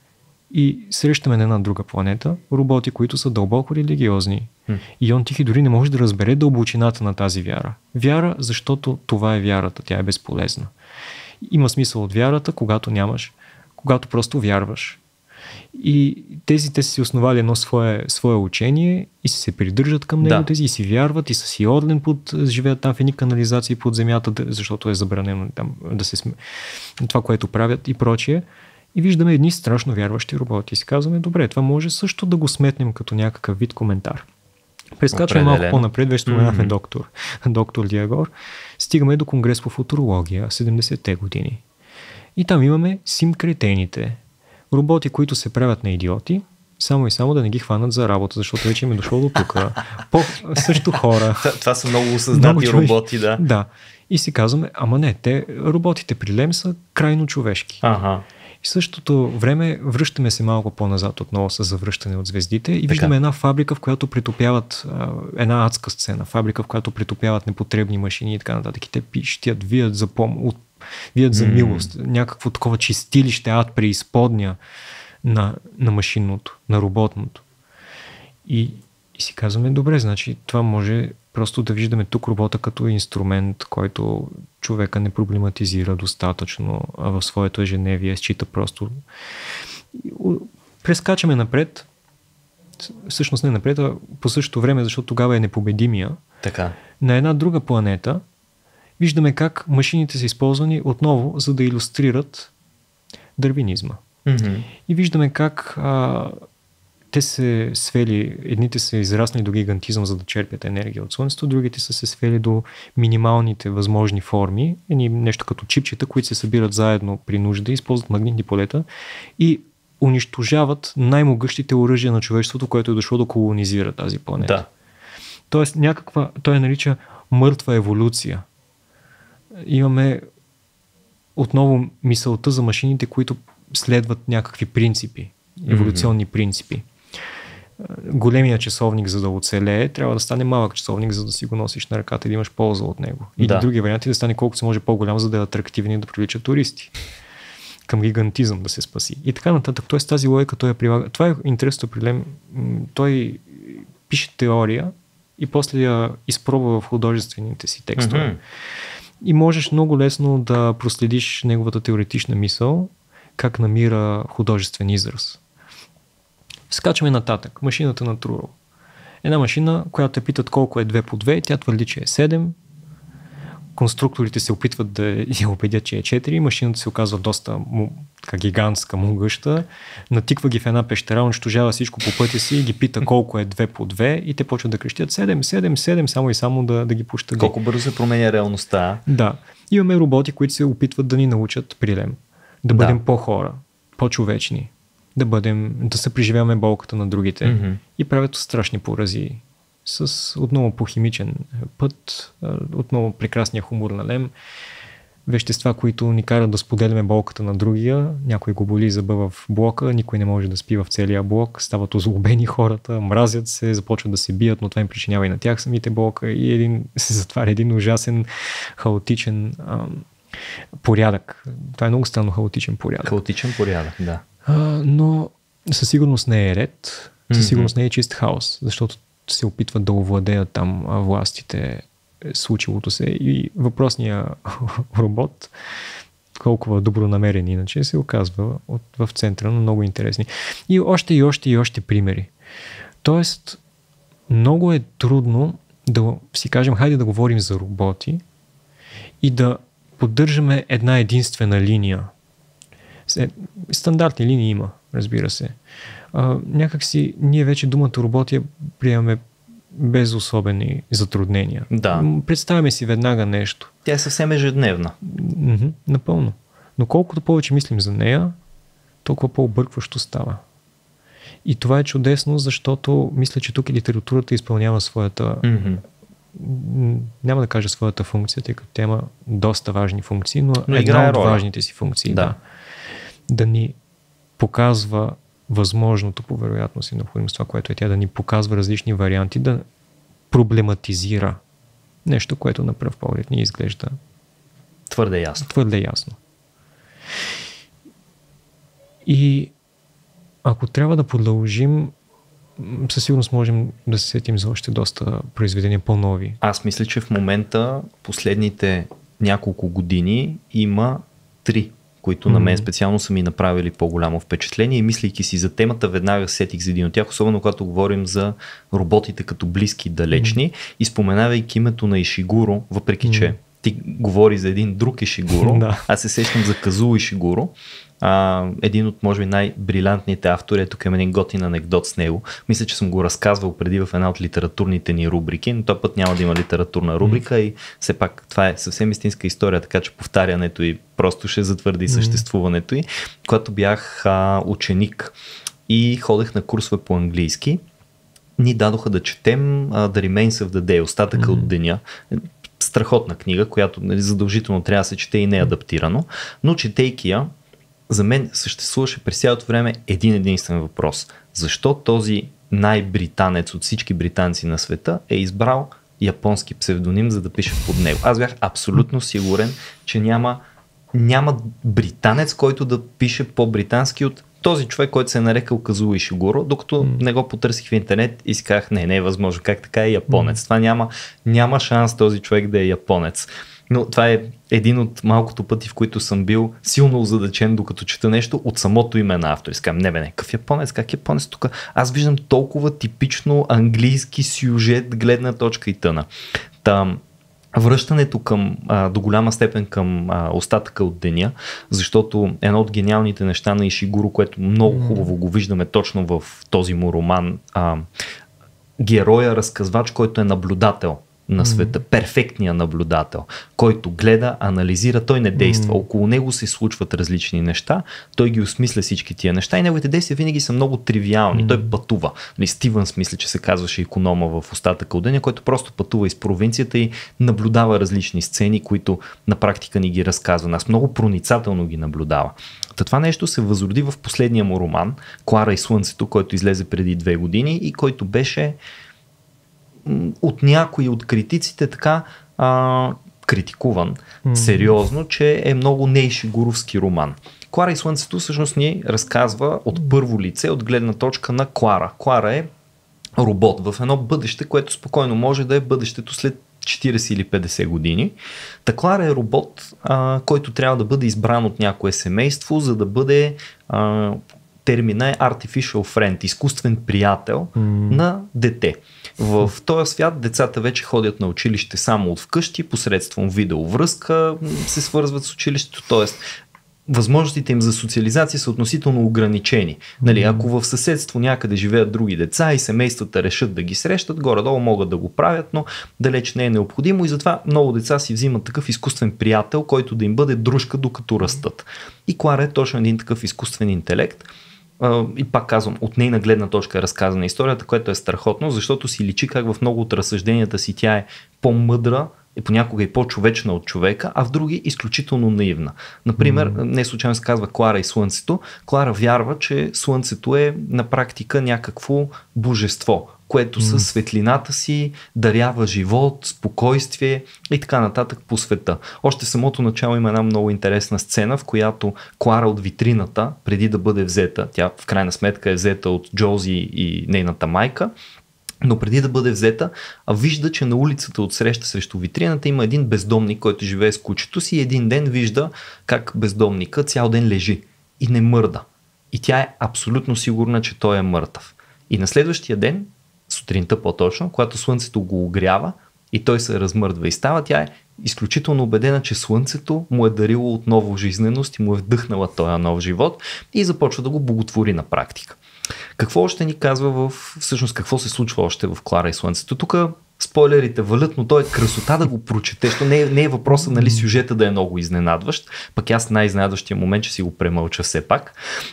И срещаме на една друга планета роботи, които са дълбоко религиозни. И Йон Тихи дори не може да разбере дълбочината на тази вяра. Вяра, защото това е вярата, тя е безполезна. Има смисъл от вярата, когато просто вярваш. И те са си основали едно свое учение и се придържат към него, тези и си вярват и са си Орлен живеят там в едни канализации под земята, защото е забранено там да се това, което правят и прочие. И виждаме едни страшно вярващи роботи. И си казваме, добре, това може също да го сметнем като някакъв вид коментар. Прескачаме малко по-напред, вече споменахме доктор Диагор. Стигаме до конгрес по футурология, 70-те години. И там имаме симкретените. Роботи, които се правят на идиоти, само и само да не ги хванат за работа, защото вече им е дошло до тук. Също хора. Това са много осъзнати роботи, да. Да. И си казваме, ама не, роботите при Лем са крайно човешки. Ага. И в същото време връщаме се малко по-назад отново с завръщане от звездите и виждаме една фабрика, в която притопяват една адска сцена, фабрика, в която притопяват непотребни машини и така нататък. И те пищят, вият за милост, някакво такова чистилище, ад преизподня на машинното, на роботното. И си казваме, добре, значи това може просто да виждаме тук робота като инструмент, който човека не проблематизира достатъчно в своето ежедневие, счита просто. Прескачаме напред, всъщност не напред, а по същото време, защото тогава е непобедимия. Така. На една друга планета виждаме как машините са използвани отново, за да илюстрират дарвинизма. Mm-hmm. И виждаме как те се свели, едните са израснали до гигантизъм, за да черпят енергия от Слънцето, другите са се свели до минималните възможни форми, нещо като чипчета, които се събират заедно при нужда, използват магнитни полета и унищожават най-могъщите оръжия на човечеството, което е дошло да колонизира тази планета. Да. Тоест той нарича мъртва еволюция. Имаме отново мисълта за машините, които следват някакви принципи, еволюционни принципи. Големия часовник, за да оцелее, трябва да стане малък часовник, за да си го носиш на ръката и да имаш полза от него. Или други варианти да стане колкото се може по-голям, за да е атрактивен и да привлича туристи. Към гигантизъм да се спаси. И така нататък. Тоест тази логика той я прилага. Това е интересно при Лем. Той пише теория и после я изпробва в художествените си текстове. Mm-hmm. И можеш много лесно да проследиш неговата теоретична мисъл, как намира художествен израз. Скачаме нататък. Машината на Трурол. Една машина, която те питат колко е 2 по 2, тя твърди, че е 7. Конструкторите се опитват да я убедят, че е 4. Машината се оказва доста гигантска, могъща. Натиква ги в една пещера, унищожава всичко по пътя си и ги пита колко е 2 по 2 и те почват да крещят 7, 7, 7, само и само да ги пущат. Колко бързо се променя реалността. Да. Имаме роботи, които се опитват да ни научат прилем. Да бъдем по-хора, по-човечни. Да се преживяваме болката на другите. Mm-hmm. И правят страшни порази. С отново по химичен път, отново прекрасния хумор на Лем, вещества, които ни карат да споделяме болката на другия, някой го боли зъба в блока, никой не може да спи в целия блок, стават озлобени хората, мразят се, започват да се бият, но това им причинява и на тях самите болка и се затваря един ужасен, хаотичен порядък. Това е много странно хаотичен порядък. Хаотичен порядък, да. Но със сигурност не е ред, със сигурност не е чист хаос, защото се опитват да овладеят там властите, случилото се и въпросният робот, колкова добронамерен иначе, се оказва в центъра на много интересни. И още примери. Тоест, много е трудно да си кажем, хайде да говорим за роботи и да поддържаме една единствена линия. Стандартни линии има, разбира се. Някакси ние вече думата роботи я приемаме без особени затруднения. Да. Представяме си веднага нещо. Тя е съвсем ежедневна. Напълно. Но колкото повече мислим за нея, толкова по-объркващо става. И това е чудесно, защото мисля, че тук и литературата изпълнява своята няма да кажа своята функция, тъй като тя има доста важни функции, но една от важните си функции. Да ни показва възможното по вероятност и необходимост, това, което е тя, да ни показва различни варианти, да проблематизира нещо, което на пръв поглед ни изглежда твърде ясно. И ако трябва да продължим, със сигурност можем да се сетим за още доста произведения по-нови. Аз мисля, че в момента последните няколко години има 3, които на мен специално са ми направили по-голямо впечатление и мислейки си за темата, веднага сетих за един от тях, особено когато говорим за роботите като близки и далечни и споменавайки името на Ишигуро, въпреки че ти говори за един друг Ишигуро, аз се сещам за Казуо Ишигуро, един от може би най-брилянтните автори, тук има един готин анекдот с него. Мисля, че съм го разказвал преди в една от литературните ни рубрики, но този път няма да има литературна рубрика и все пак това е съвсем истинска история, така че повтарянето и просто ще затвърди съществуването й. Когато бях ученик и ходех на курсове по английски, ни дадоха да четем The Remains of the Day, остатъка от деня. Страхотна книга, която задължително трябва да се чете и не е адаптирано, но четейки я, за мен съществуваше през цялото време един единствен въпрос. Защо този най-британец от всички британци на света е избрал японски псевдоним, за да пише под него? Аз бях абсолютно сигурен, че няма британец, който да пише по-британски от този човек, който се е нарекал Казуо Ишигуро, докато не го потърсих в интернет и си казах, не е възможно, как така е японец. Това няма шанс този човек да е японец. Но това е един от малкото пъти, в които съм бил силно озадачен, докато чета нещо от самото име на автор. Искам, не, какъв японец, как японец тук? Аз виждам толкова типично английски сюжет, гледна точка и тъна. Връщането до голяма степен към остатъка от деня, защото едно от гениалните неща на Ишигуро, което много хубаво го виждаме точно в този му роман, героя, разказвач, който е наблюдател на света, перфектният наблюдател, който гледа, анализира, той не действа. Около него се случват различни неща, той ги осмисля всички тия неща и неговите действия винаги са много тривиални. Той пътува. Стивънс, мисля, че се казваше иконома в остатъка от деня, който просто пътува из провинцията и наблюдава различни сцени, които на практика ни ги разказва. Нас много проницателно ги наблюдава. Това нещо се възроди в последния му роман, Клара и слънцето, който излезе преди 2 години и който беше от някои от критиците така критикуван сериозно, че е много неишигуровски роман. Клара и слънцето всъщност ни разказва от първо лице, от гледна точка на Клара. Клара е робот в едно бъдеще, което спокойно може да е бъдещето след 40 или 50 години. Та Клара е робот, който трябва да бъде избран от някое семейство, за да бъде термина е artificial friend, изкуствен приятел на дете. В този свят децата вече ходят на училище само от вкъщи, посредством видеовръзка се свързват с училището, т.е. възможностите им за социализация са относително ограничени. Ако в съседство някъде живеят други деца и семействата решат да ги срещат, горе-долу могат да го правят, но далеч не е необходимо и затова много деца си взимат такъв изкуствен приятел, който да им бъде дружка докато растат. И Клара е точно един такъв изкуствен интелект. И пак казвам, от нейна гледна точка е разказана историята, което е страхотно, защото си личи как в много от разсъжденията си тя е по-мъдра, понякога и по-човечна от човека, а в други изключително наивна. Например, не случайно се казва Клара и слънцето. Клара вярва, че слънцето е на практика някакво божество, което със светлината си дарява живот, спокойствие и така нататък по света. Още самото начало има една много интересна сцена, в която Клара от витрината, преди да бъде взета, тя в крайна сметка е взета от Джози и нейната майка, но преди да бъде взета, вижда, че на улицата отсреща срещу витрината има един бездомник, който живее с кучето си и един ден вижда как бездомника цял ден лежи и не мърда. И тя е абсолютно сигурна, че той е мъртъв. И на следващия ден, сутринта по-точно, когато слънцето го огрява и той се размърдва и става, тя е изключително убедена, че слънцето му е дарило отново жизненост и му е вдъхнала този нов живот и започва да го боготвори на практика. Какво още ни казва всъщност какво се случва още в Клара и слънцето? Тук спойлерите валят, но то е красота да го прочетеш. Не е въпросът сюжета да е много изненадващ, пък аз най-изненадващия момент, че си го премълча все пак.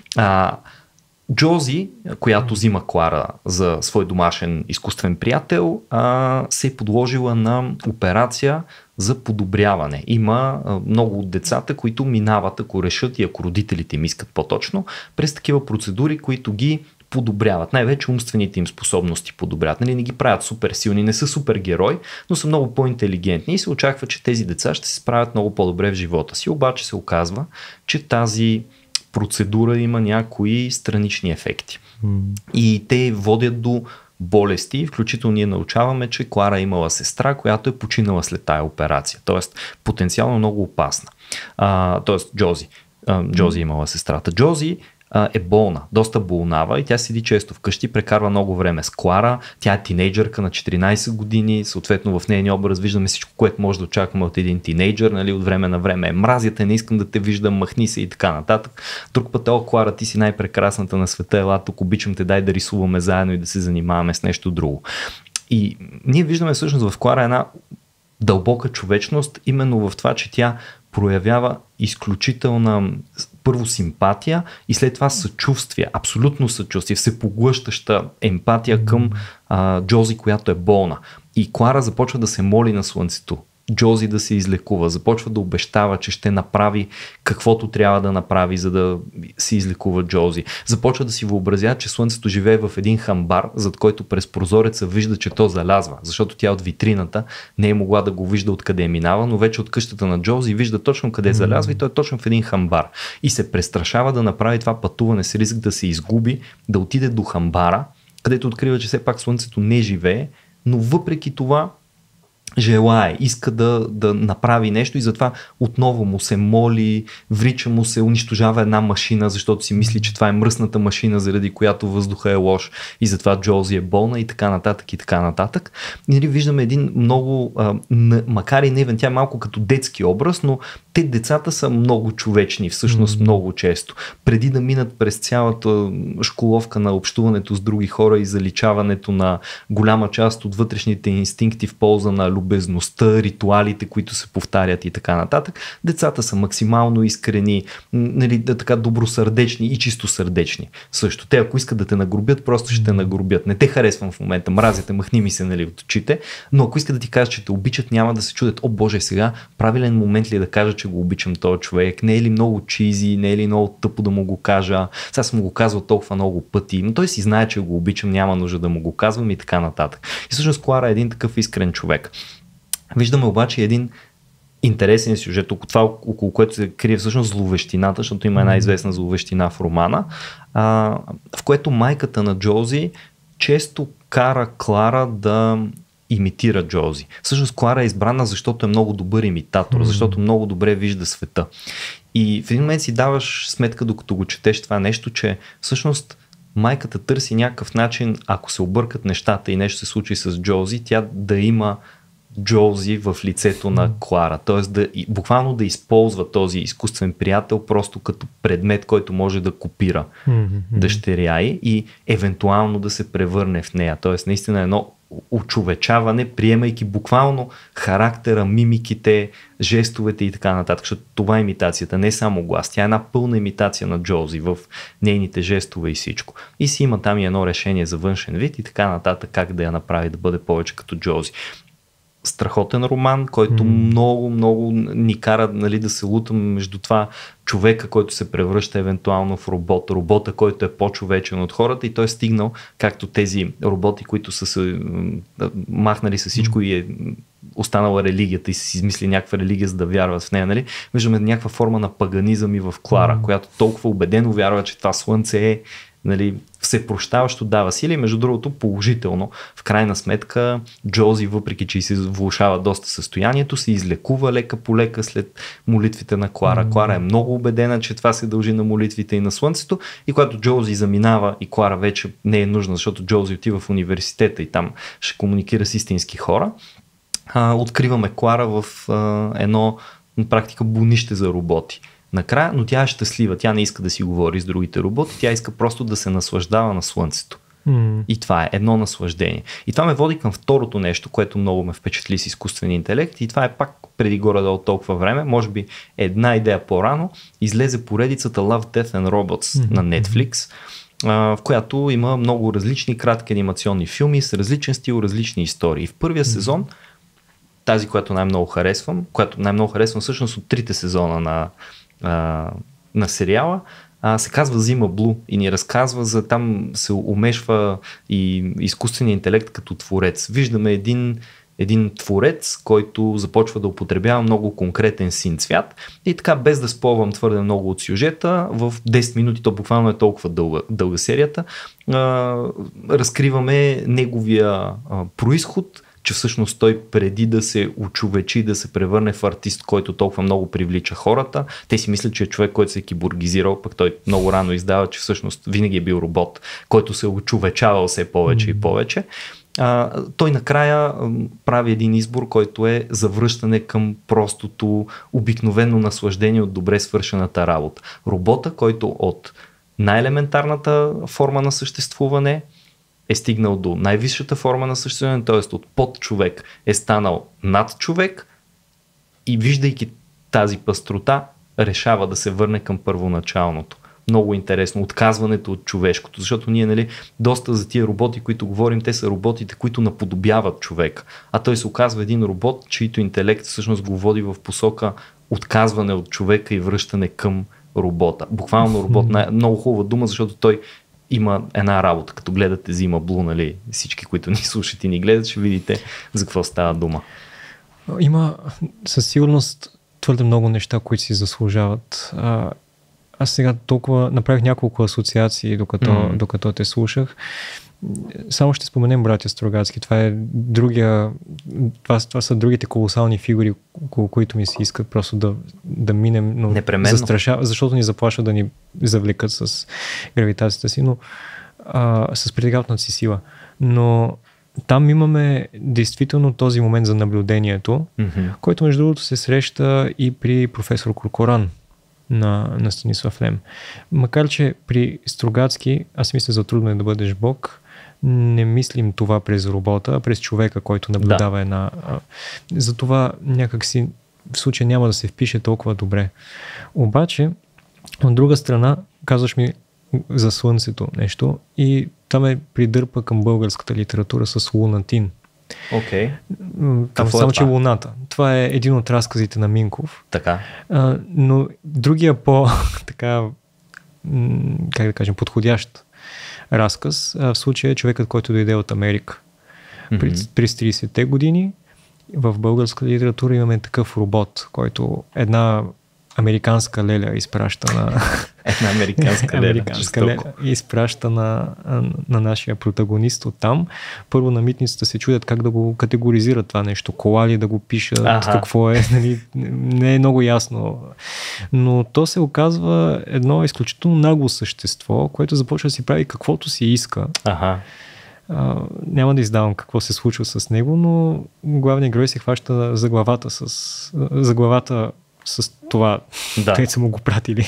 Джози, която взима Клара за свой домашен изкуствен приятел, се е подложила на операция за подобряване. Има много от децата, които минават, ако решат и ако родителите им искат по-точно, през такива процедури, които ги подобряват. Най-вече умствените им способности подобряват. Не ги правят супер силни, не са супер герои, но са много по-интелигентни и се очаква, че тези деца ще се справят много по-добре в живота си. Обаче се оказва, че тази процедура има някои странични ефекти. И те водят до болести, включително ние научаваме, че Клара имала сестра, която е починала след тая операция, т.е. потенциално много опасна. Т.е. Джози имала сестрата. Джози е болна, доста болнава и тя седи често вкъщи, прекарва много време с Клара, тя е тинейджърка на 14 години, съответно в нейния образ виждаме всичко, което може да очакваме от един тинейджър, нали, от време на време мразя, не искам да те виждам, махни се и така нататък. Друг път Клара, ти си най-прекрасната на света, ела тук, обичам те, дай да рисуваме заедно и да се занимаваме с нещо друго. И ние виждаме всъщност в Клара една дълбока човечност, именно в това, че тя проявява изключителна първо симпатия и след това съчувствие, абсолютно съчувствие, всепоглъщаща емпатия към Джози, която е болна. И Клара започва да се моли на слънцето, Джози да се излекува, започва да обещава, че ще направи каквото трябва да направи, за да се излекува Джози. Започва да си въобразява, че слънцето живее в един хамбар, зад който през прозореца вижда, че то залязва, защото тя от витрината не е могла да го вижда откъде е минава, но вече от къщата на Джози вижда точно къде залязва и той е точно в един хамбар. И се престрашава да направи това пътуване с риск да се изгуби, да отиде до хамбара, където открива, че все пак слънцето не живее, но въпреки това желае, иска да направи нещо и затова отново му се моли, врича му се, унищожава една машина, защото си мисли, че това е мръсната машина, заради която въздуха е лош и затова Джози е болна и така нататък и така нататък. И виждаме един много, макар и невен, тя е малко като детски образ, но те децата са много човечни, всъщност много често. Преди да минат през цялата школовка на общуването с други хора и заличаването на голяма част от вътрешните инстинкти в полза на любезността, ритуалите, които се повтарят и така нататък, децата са максимално искрени, нали, така добросърдечни и чистосърдечни. Също те, ако искат да те нагрубят, просто ще те нагрубят. Не те харесвам в момента, мразите, махни ми се, нали, от очите, но ако искат да ти кажат, че те обичат, няма да се чудят, о боже, сега правилен момент ли е да кажа, че го обичам този човек, не е ли много чизи, не е ли много тъпо да му го кажа, сега съм го казвал толкова много пъти, но той си знае, че го обичам, няма нужда да му го казвам и така нататък. И всъщност Клара е един такъв искрен човек. Виждаме обаче един интересен сюжет, около което се крие всъщност зловещината, защото има една известна зловещина в романа, в което майката на Джози често кара Клара да имитира Джози. Всъщност Клара е избрана, защото е много добър имитатор, защото много добре вижда света. И в един момент си даваш сметка, докато го четеш това нещо, че всъщност майката търси някакъв начин, ако се объркат нещата и нещо се случи с Джози, тя да има Джози в лицето на Клара. Т.е. буквално да използва този изкуствен приятел просто като предмет, който може да копира дъщеря и евентуално да се превърне в нея. Т.е. наистина едно очовечаване, приемайки буквално характера, мимиките, жестовете и така нататък. Защото това е имитацията, не само глас. Тя е една пълна имитация на Джози в нейните жестове и всичко. И си има там и едно решение за външен вид и така нататък, как да я направи да бъде повече като Джози. Страхотен роман, който много ни кара, нали, да се лутаме между това човека, който се превръща евентуално в робота, който е по-човечен от хората и той е стигнал, както тези роботи, които са се махнали с всичко и е останала религията и си измисли някаква религия, за да вярват в нея. Нали? Виждаме някаква форма на паганизъм и в Клара, която толкова убедено вярва, че това слънце е, нали, всепрощаващо, дава сили и между другото положително. В крайна сметка Джози, въпреки че се влошава доста състоянието, се излекува лека по лека след молитвите на Клара. Клара е много убедена, че това се дължи на молитвите и на слънцето и когато Джози заминава и Клара вече не е нужна, защото Джози отива в университета и там ще комуникира с истински хора, откриваме Клара в едно на практика бунище за роботи. Накрая, но тя е щастлива, тя не иска да си говори с другите роботи, тя иска просто да се наслаждава на слънцето. И това е едно наслаждение. И това ме води към второто нещо, което много ме впечатли с изкуствения интелект и това е пак преди горе-долу толкова време, може би една идея по-рано, излезе поредицата Love, Death and Robots на Netflix, в която има много различни кратки анимационни филми с различен стил, различни истории. В първия сезон, тази, която най-много харесвам всъщност от трите сезона на сериала, се казва Зима Блу и ни разказва за там се умешва и изкуственият интелект като творец. Виждаме един един творец, който започва да употребява много конкретен син цвят и така, без да спойвам твърде много от сюжета, в 10 минути, то буквално е толкова дълга серията, разкриваме неговия произход, че всъщност той преди да се очовечи, да се превърне в артист, който толкова много привлича хората, те си мислят, че е човек, който се е киборгизирал, пък той много рано издава, че всъщност винаги е бил робот, който се е очовечавал все повече и повече. Той накрая прави един избор, който е завръщане към простото, обикновено наслаждение от добре свършената работа. Робота, който от най-елементарната форма на съществуване е стигнал до най-висшата форма на съществуване, т.е. от под човек е станал над човек и виждайки тази пъстрота, решава да се върне към първоначалното. Много интересно, отказването от човешкото, защото ние, нали, доста за тия роботи, които говорим, те са роботите, които наподобяват човек, а той се оказва един робот, чийто интелект всъщност го води в посока отказване от човека и връщане към робота. Буквално робот, много хубава дума, защото той има една работа, като гледате Zima Blue, нали, всички, които ни слушат и ни гледат, ще видите за какво става дума. Има със сигурност твърде много неща, които си заслужават. Аз сега толкова направих няколко асоциации, докато те слушах. Само ще споменем братя Стругацки. Това са другите колосални фигури, които ми се искат просто да минем, но защото ни заплашват да ни завлекат с гравитацията си, но с притегателната си сила. Но там имаме действително този момент за наблюдението, който между другото се среща и при професор Коркоран на Станислав Лем. Макар че при Стругацки, аз мисля за Трудно е да бъдеш Бог, не мислим това през робота, а през човека, който наблюдава една... Затова някакси в случая няма да се впише толкова добре. Обаче, от друга страна, казваш ми за Слънцето нещо и там е придърпа към българската литература с Лунатин. Окей. Само, че Луната. Това е един от разказите на Минков. Така. Но другия така, как да кажем, подходящ разказ в случая е човекът, който дойде от Америка. През 30-те години в българска литература имаме такъв робот, който една американска леля изпраща на... Една американска леля. Изпраща на нашия протагонист оттам. Първо на митницата се чудят как да го категоризират това нещо. Кола ли да го пишат, какво е. Нали, не е много ясно. Но то се оказва едно изключително нагло същество, което започва да си прави каквото си иска. Няма да издавам какво се случва с него, но главният герой се хваща за главата с това, където са му го пратили.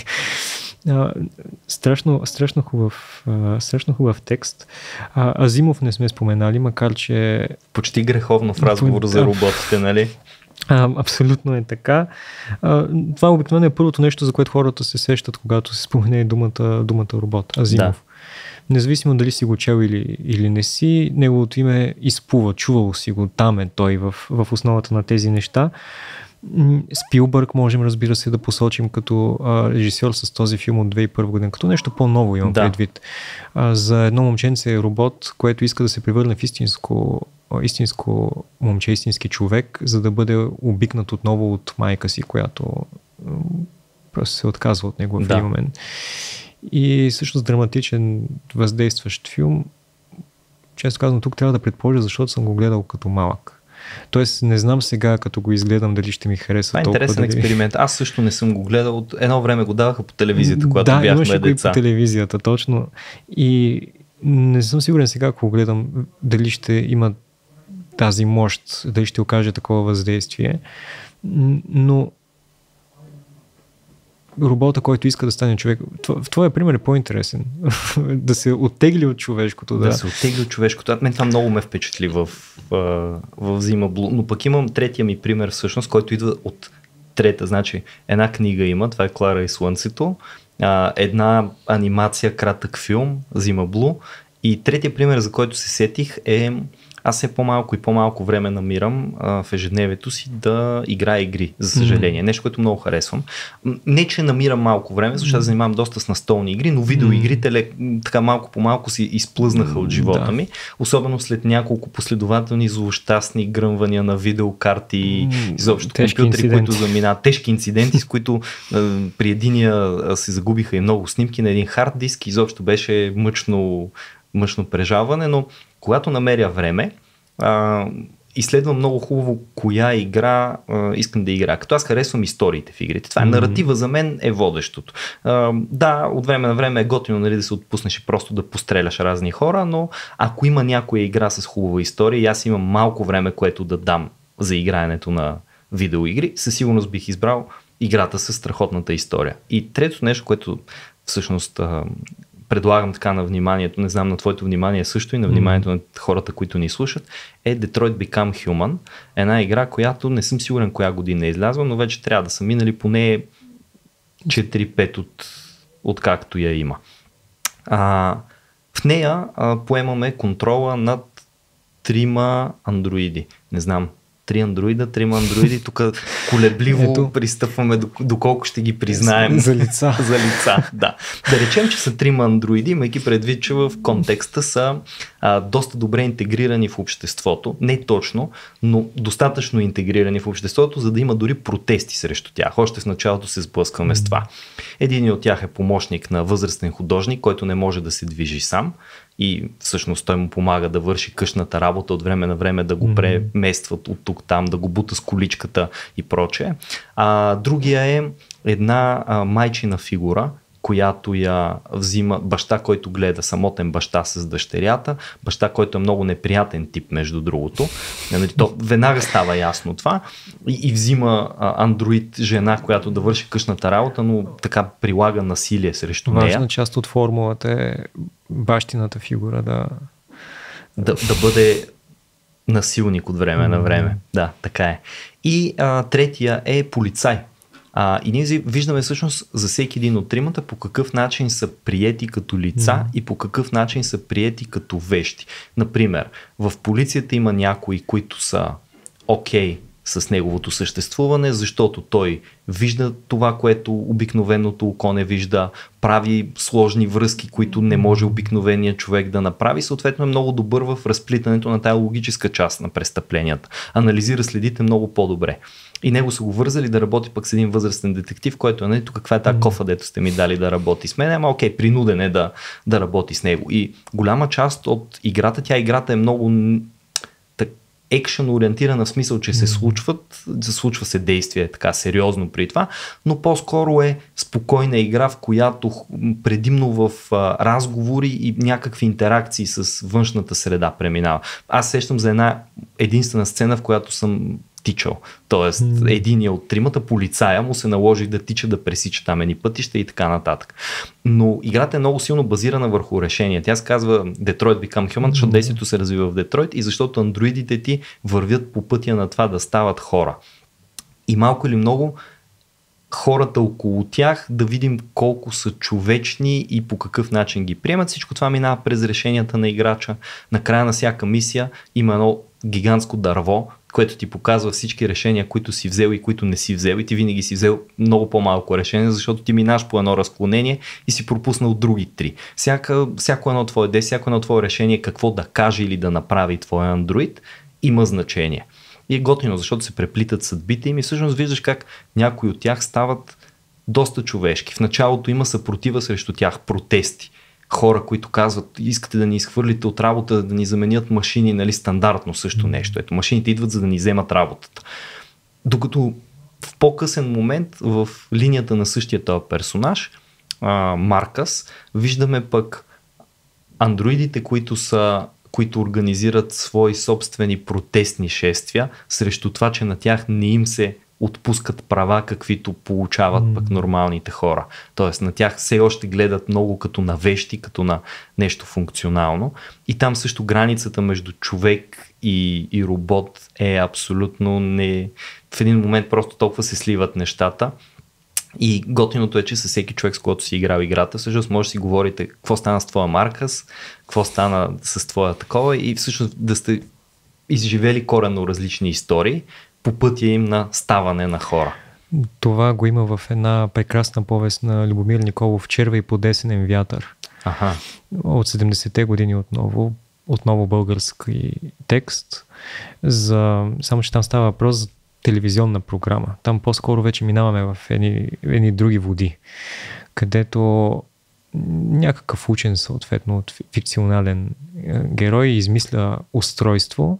Страшно хубав текст. Азимов не сме споменали, макар че... Почти греховно в разговор за роботите, нали? Абсолютно е така. Това обикновено е първото нещо, за което хората се сещат, когато се спомене думата робот. Азимов. Независимо дали си го чел или не си, неговото име изплува, чувал си го, там е той в основата на тези неща. Спилбърг можем, разбира се, да посочим като режисьор с този филм от 2001 година, като нещо по-ново имам предвид. За едно момченце робот, което иска да се превърне в истинско момче, истински човек, за да бъде обикнат отново от майка си, която просто се отказва от него в един момент. И също драматичен, въздействащ филм. Често казвам, тук трябва да предположа, защото съм го гледал като малък. Тоест, не знам сега, като го изгледам, дали ще ми хареса толкова. Това е интересен експеримент. Аз също не съм го гледал. От едно време го даваха по телевизията, когато бяхме деца. Да, имаше го и по телевизията, точно. И не съм сигурен сега, ако го гледам, дали ще има тази мощ, дали ще окаже такова въздействие. Но робота, който иска да стане човек. В твоя пример е по-интересен. Да се оттегли от човешкото. Да се оттегли от човешкото. Мен това много ме впечатли в Zima Blue. Но пък имам третия ми пример всъщност, който идва от трета. Значи една книга има, това е Клара и Слънцето. Една анимация, кратък филм, Zima Blue. И третия пример, за който се сетих е аз все по-малко и по-малко време намирам в ежедневието си да играя игри, за съжаление. Нещо, което много харесвам. Не, че намирам малко време, защото занимавам доста с настолни игри, но видеоигрите така малко по малко си изплъзнаха от живота ми. Особено след няколко последователни злощастни гръмвания на видеокарти, изобщо компютри, които заминават. Тежки инциденти, с които при единия се загубиха и много снимки на един хард диск. Изобщо беше мъчно прежалване, но когато намеря време, изследвам много хубаво коя игра искам да игра. Като аз харесвам историите в игрите. Това е наратива за мен е водещото. Да, от време на време е готино, нали, да се отпуснеш и просто да постреляш разни хора, но ако има някоя игра с хубава история и аз имам малко време, което да дам за играенето на видеоигри, със сигурност бих избрал играта с страхотната история. И трето нещо, което всъщност предлагам така на вниманието, не знам на твоето внимание също и на вниманието на хората, които ни слушат, е Detroit Become Human. Една игра, която не съм сигурен коя година е излязла, но вече трябва да са минали поне 4-5 от както я има. В нея поемаме контрола над 3 андроиди. Не знам, 3 андроиди, тук колебливо пристъпваме доколко ще ги признаем. За лица. За лица, да. Да речем, че са 3 андроиди, имайки предвид, че в контекста са доста добре интегрирани в обществото. Не точно, но достатъчно интегрирани в обществото, за да има дори протести срещу тях. Още в началото се сблъскваме с това. Един от тях е помощник на възрастен художник, който не може да се движи сам. И всъщност той му помага да върши къщната работа, от време на време да го преместват от тук там, да го бута с количката и прочее. Другия е една майчина фигура, която я взима баща, който гледа, самотен баща с дъщерята, баща, който е много неприятен тип, между другото. То веднага става ясно това. И взима андроид жена, която да върши къщната работа, но така прилага насилие срещу нея. Важна част от формулата е бащината фигура да бъде насилник от време на време. Да, така е. И третия е полицай. И ние виждаме всъщност за всеки един от тримата по какъв начин са приети като лица и по какъв начин са приети като вещи. Например, в полицията има някои, които са окей с неговото съществуване, защото той вижда това, което обикновеното око не вижда, прави сложни връзки, които не може обикновеният човек да направи, съответно е много добър в разплитането на тая логическа част на престъпленията. Анализира следите много по-добре. И него са го вързали да работи пък с един възрастен детектив, който е, тук каква е тази кофа, дето сте ми дали да работи с мен, ама окей, принуден е да работи с него. И голяма част от играта, играта е много екшън ориентирана, в смисъл, че се случва се действие така сериозно при това, но по-скоро е спокойна игра, в която предимно в разговори и някакви интеракции с външната среда преминава. Аз сещам за една единствена сцена, в която съм тичал. Тоест, единия от тримата, полицая, му се наложи да тича, да пресича там едни пътища и така нататък. Но играта е много силно базирана върху решения. Тя се казва Detroit Become Human, защото действието се развива в Детройт и защото андроидите ти вървят по пътя на това да стават хора. И малко или много хората около тях да видим колко са човечни и по какъв начин ги приемат. Всичко това минава през решенията на играча. Накрая на всяка мисия има едно гигантско дърво, което ти показва всички решения, които си взел и които не си взел, и ти винаги си взел много решение, защото ти минаш по едно разклонение и си пропуснал други 3. Всяко едно твое действие, всяко едно твое решение, какво да каже или да направи твоя андроид, има значение. И е готино, защото се преплитат съдбите им и всъщност виждаш как някои от тях стават доста човешки. В началото има съпротива срещу тях, протести. Хора, които казват, искате да ни изхвърлите от работа, да ни заменят машини, нали, стандартно също нещо. Ето, машините идват, за да ни вземат работата. Докато в по-късен момент в линията на същия този персонаж, Маркъс, виждаме пък андроидите, които организират свои собствени протестни шествия срещу това, че на тях не им се отпускат права, каквито получават пък нормалните хора. Тоест на тях все още гледат много като на вещи, като на нещо функционално. И там също границата между човек и робот е абсолютно не... В един момент просто толкова се сливат нещата. И готиното е, че със всеки човек, с който си играл играта, всъщност може да си говорите какво стана с твоя Маркъс, какво стана с твоя такова и всъщност да сте изживели коренно различни истории по пътя им на ставане на хора. Това го има в една прекрасна повест на Любомир Николов "Черва и подесенен вятър". Аха. От 70-те години отново български текст. Само че там става въпрос за телевизионна програма. Там по-скоро вече минаваме в едни други води, където някакъв учен, съответно от фикционален герой, измисля устройство,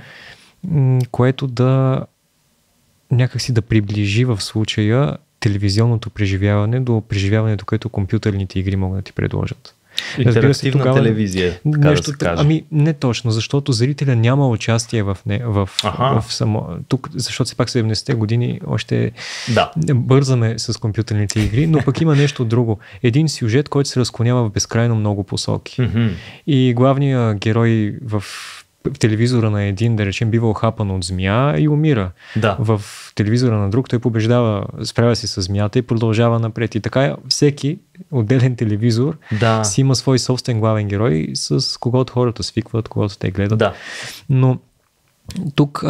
което да някакси да приближи в случая телевизионното преживяване до преживяването, което компютърните игри могат да ти предложат. Интерактивна телевизия, така да се каже. Ами не точно, защото зрителя няма участие в само... Тук, защото все пак 70-те години още бързаме с компютърните игри, но пък има нещо друго. Един сюжет, който се разклонява в безкрайно много посоки. И главният герой в телевизора на един, да речем, бива охапан от змия и умира. Да. В телевизора на друг той побеждава, справя се с змията и продължава напред. И така всеки отделен телевизор си има свой собствен главен герой, с когото хората свикват, когато те гледат. Да. Но тук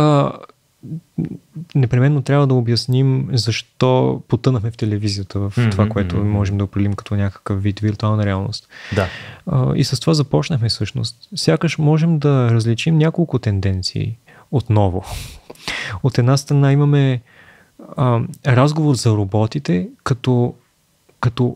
непременно трябва да обясним защо потънахме в телевизията, в това, което можем да определим като някакъв вид виртуална реалност. Да. И с това започнахме всъщност. Сякаш можем да различим няколко тенденции отново. От една страна имаме разговор за роботите като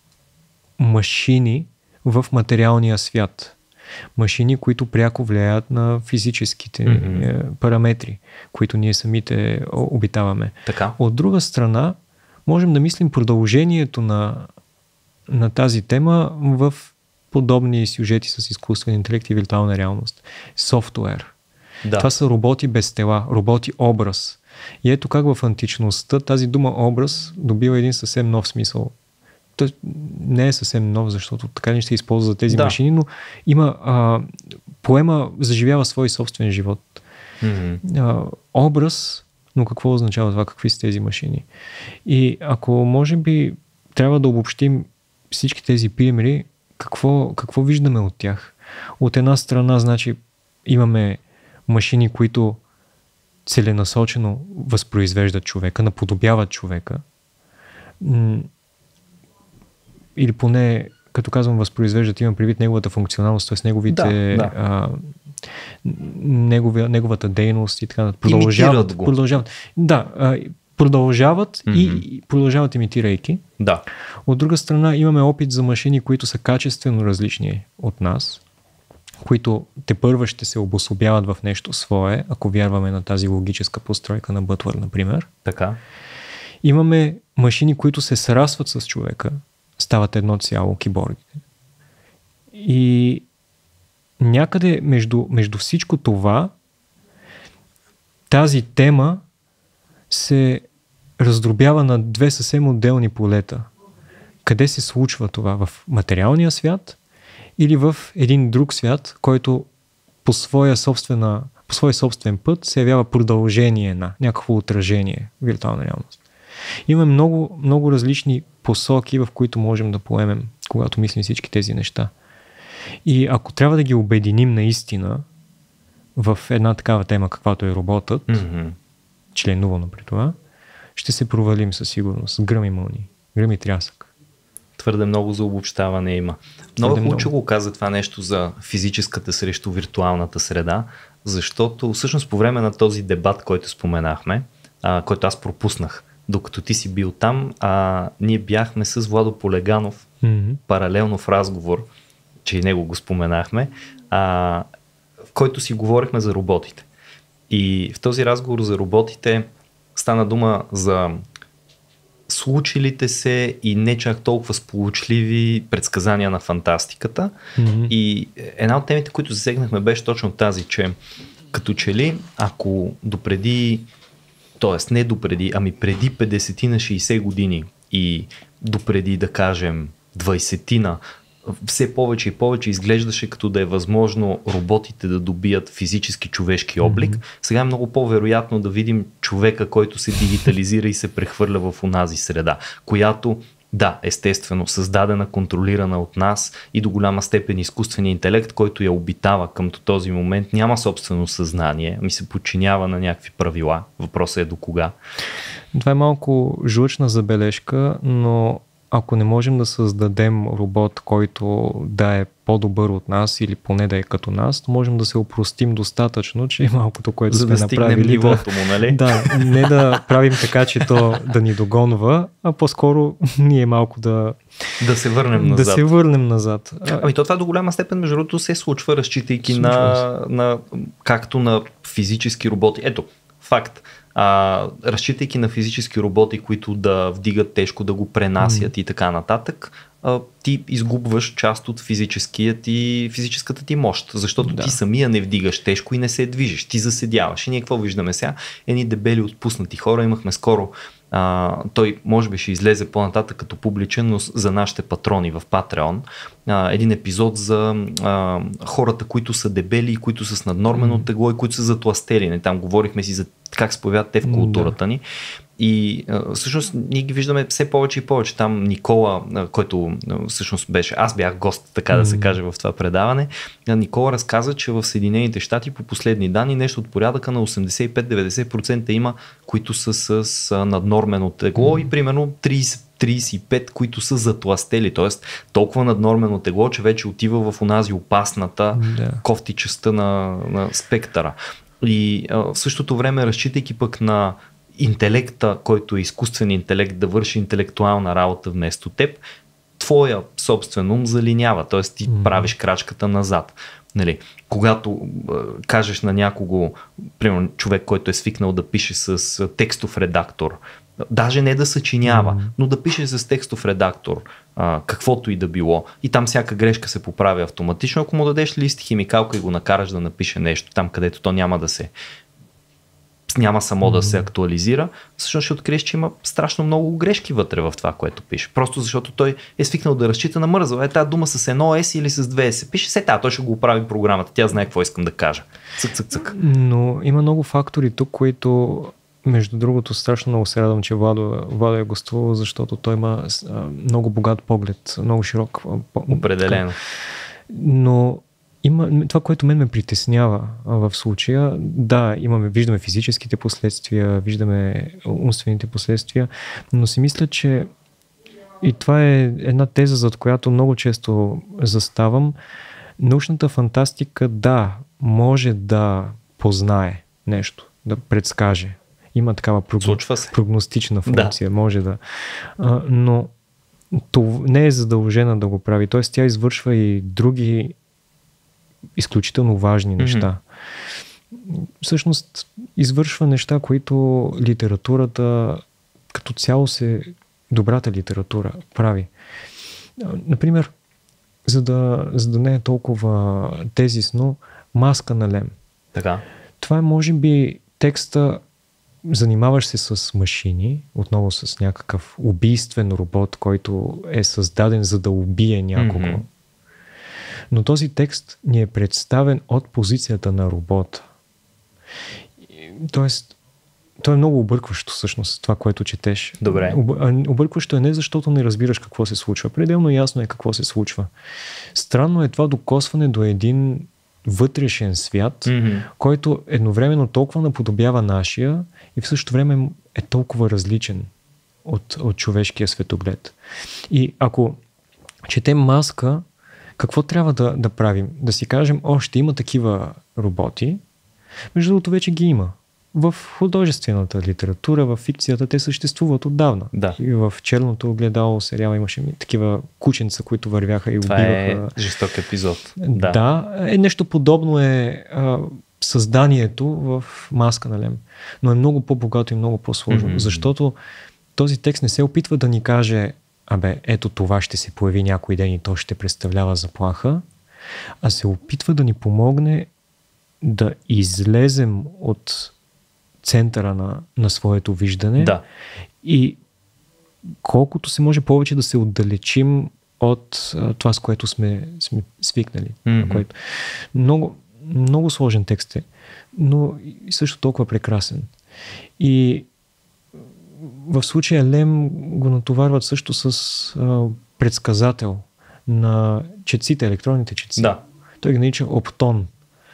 машини в материалния свят. Машини, които пряко влияят на физическите параметри, които ние самите обитаваме. Така. От друга страна, можем да мислим продължението на тази тема в подобни сюжети с изкуствен интелект и виртуална реалност. Софтуер. Да. Това са роботи без тела, роботи образ. И ето как в античността тази дума образ добива един съвсем нов смисъл. Той не е съвсем нов, защото така не ще се използва за тези машини, но има поема заживява свой собствен живот. Образ, но какво означава това? Какви са тези машини? И ако може би трябва да обобщим всички тези примери, какво виждаме от тях? От една страна, значи, имаме машини, които целенасочено възпроизвеждат човека, наподобяват човека. Или поне, като казвам възпроизвеждат, имам предвид неговата функционалност, т.е. неговите неговата дейност и така. Продължават. Продължават и продължават имитирайки. Да. От друга страна имаме опит за машини, които са качествено различни от нас, които тепърва ще се обособяват в нещо свое, ако вярваме на тази логическа постройка на Бътлър, например. Така. Имаме машини, които се срастват с човека, стават едно цяло, киборгите. И някъде между всичко това, тази тема се раздробява на две съвсем отделни полета. Къде се случва това? В материалния свят или в един друг свят, който по свой собствен път се явява продължение на някакво отражение в виртуална реалност. Има много, много различни посоки, в които можем да поемем, когато мислим всички тези неща. И ако трябва да ги обединим наистина в една такава тема, каквато е роботът, членувано при това, ще се провалим със сигурност. Гръм и мълни, гръм и трясък. Твърде много за обобщаване има. Много хубаво го каза това нещо за физическата срещу виртуалната среда, защото всъщност по време на този дебат, който споменахме, който аз пропуснах, докато ти си бил там, ние бяхме с Владо Полеганов паралелно в разговор, че и него го споменахме, в който си говорихме за роботите. И в този разговор за роботите стана дума за случилите се и не чак толкова сполучливи предсказания на фантастиката. И една от темите, които засегнахме, беше точно тази, че като че ли, ако допреди, т.е. не допреди, ами преди 50 на 60 години и допреди, да кажем, 20-тина, все повече и повече изглеждаше като да е възможно роботите да добият физически човешки облик. Сега е много по-вероятно да видим човека, който се дигитализира и се прехвърля в онази среда, която Да, естествено, създадена, контролирана от нас и до голяма степен изкуственият интелект, който я обитава към този момент, няма собствено съзнание, ми се подчинява на някакви правила. Въпросът е до кога. Това е малко жлъчна забележка, но ако не можем да създадем робот, който да е по-добър от нас или поне да е като нас, то можем да се опростим достатъчно, че малкото, което за сме да направили, нивото му, нали? Да, не да правим така, че то да ни догонва, а по-скоро ние малко да се върнем назад. Да се върнем назад. Ами това до голяма степен, между другото, се случва, разчитайки на както на физически роботи. Ето, факт. Разчитайки на физически роботи, които да вдигат тежко, да го пренасят и така нататък, ти изгубваш част от физическата ти мощ, защото ти самия не вдигаш тежко и не се движиш, ти заседяваш. И ние какво виждаме сега? Едни дебели отпуснати хора, имахме скоро, той може би ще излезе по-нататък като публичен, но за нашите патрони в Patreon, един епизод за хората, които са дебели и които са с наднормено тегло и които са затластели. Там говорихме си за как се появяват те в културата ни. И всъщност ние ги виждаме все повече и повече. Там Никола, който всъщност беше, аз бях гост, така да се каже, в това предаване. Никола разказа, че в Съединените щати по последни данни нещо от порядъка на 85-90% има, които са с наднормено тегло и примерно 35, които са затластели, т.е. толкова наднормено тегло, че вече отива в онази опасната кофтичеста на спектъра. И в същото време, разчитайки пък на интелекта, който е изкуствен интелект, да върши интелектуална работа вместо теб, твоя собствен ум залинява, т.е. ти правиш крачката назад. Нали, когато кажеш на някого, примерно човек, който е свикнал да пише с текстов редактор, даже не да съчинява, но да пише с текстов редактор, каквото и да било, и там всяка грешка се поправя автоматично, ако му дадеш лист химикалка и го накараш да напише нещо там, където то няма само да се актуализира, всъщност ще откриеш, че има страшно много грешки вътре в това, което пише. Просто защото той е свикнал да разчита на мързъл. Тази дума с едно S или с две S. Пише той ще го оправи програмата. Тя знае какво искам да кажа. Цък. Но има много фактори тук, които между другото страшно много се радвам, че Владо е гостувал, защото той има много богат поглед, много широк. Определено. Но има това, което мен ме притеснява в случая. Да, виждаме физическите последствия, виждаме умствените последствия, но си мисля, че и това е една теза, зад която много често заставам. Научната фантастика, може да познае нещо, да предскаже. Има такава прогностична функция, може да. Но не е задължена да го прави. Тоест тя извършва и други изключително важни неща. Всъщност извършва неща, които литературата като цяло добрата литература прави. Например, за да не е толкова тезисно, Маска на Лем. Така. Това е може би текста, занимаваш се с машини, отново с някакъв убийствен робот, който е създаден за да убие някого. Но този текст ни е представен от позицията на робота. Тоест, то е много объркващо всъщност това, което четеш. Добре. Объркващо е не защото не разбираш какво се случва. Пределно ясно е какво се случва. Странно е това докосване до един вътрешен свят, който едновременно толкова наподобява нашия и в същото време е толкова различен от човешкия светоглед. И ако четем Маска, какво трябва да правим? Да си кажем, ще има такива роботи. Между другото вече ги има. В художествената литература, в фикцията те съществуват отдавна. Да. И в Черното огледало сериала имаше такива кученца, които вървяха и убиваха. Това е жесток епизод. Нещо подобно е създанието в Маска на Лем. Но е много по-богато и много по-сложно. Защото този текст не се опитва да ни каже ето това ще се появи някой ден и то ще представлява заплаха, а се опитва да ни помогне да излезем от центъра на своето виждане и колкото се може повече да се отдалечим от това, с което сме свикнали. Което... Много, много сложен текст е, но и също толкова прекрасен. И в случая Лем го натоварват също с предсказател на четците, електронните четци. Да. Той ги нарича оптон.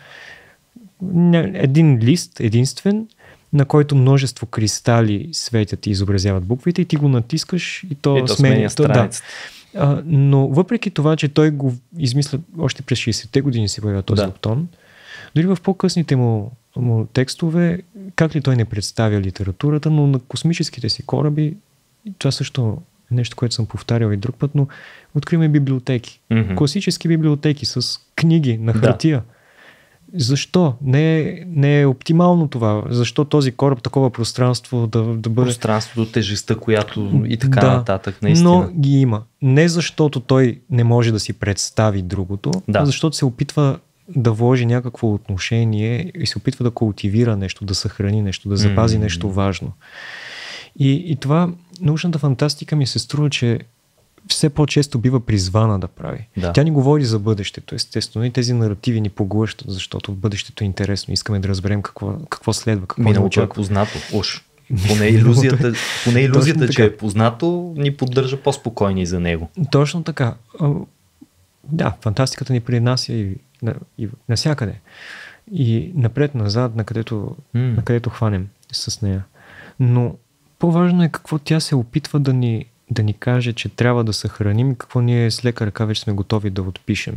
Един лист, единствен, на който множество кристали светят и изобразяват буквите и ти го натискаш и то сменя страницата. Да. Но въпреки това, че той го измисля още през 60-те години се появява този оптон, дори в по-късните му текстове, как ли той не представя литературата, но на космическите си кораби, това също е нещо, което съм повтарял и друг път, но откриваме библиотеки. Класически библиотеки с книги на хартия. Защо? Не е оптимално това. Защо този кораб, такова пространство да бъде... Пространството, тежестта, която и така нататък, наистина. Но ги има. Не защото той не може да си представи другото, а защото се опитва да вложи някакво отношение и се опитва да култивира нещо, да съхрани нещо, да запази нещо важно. И това, научната фантастика ми се струва, че все по-често бива призвана да прави. Да. Тя ни говори за бъдещето, естествено, и тези наративи ни поглъщат, защото в бъдещето е интересно. Искаме да разберем какво следва, какво миналото е познато. Уж. Поне илюзията, че е познато, ни поддържа по-спокойни за него. Точно така. Да, фантастиката ни принася и насякъде. И напред-назад, на където хванем с нея. Но по-важно е какво тя се опитва да ни каже, че трябва да съхраним и какво ние с лека ръка вече сме готови да отпишем.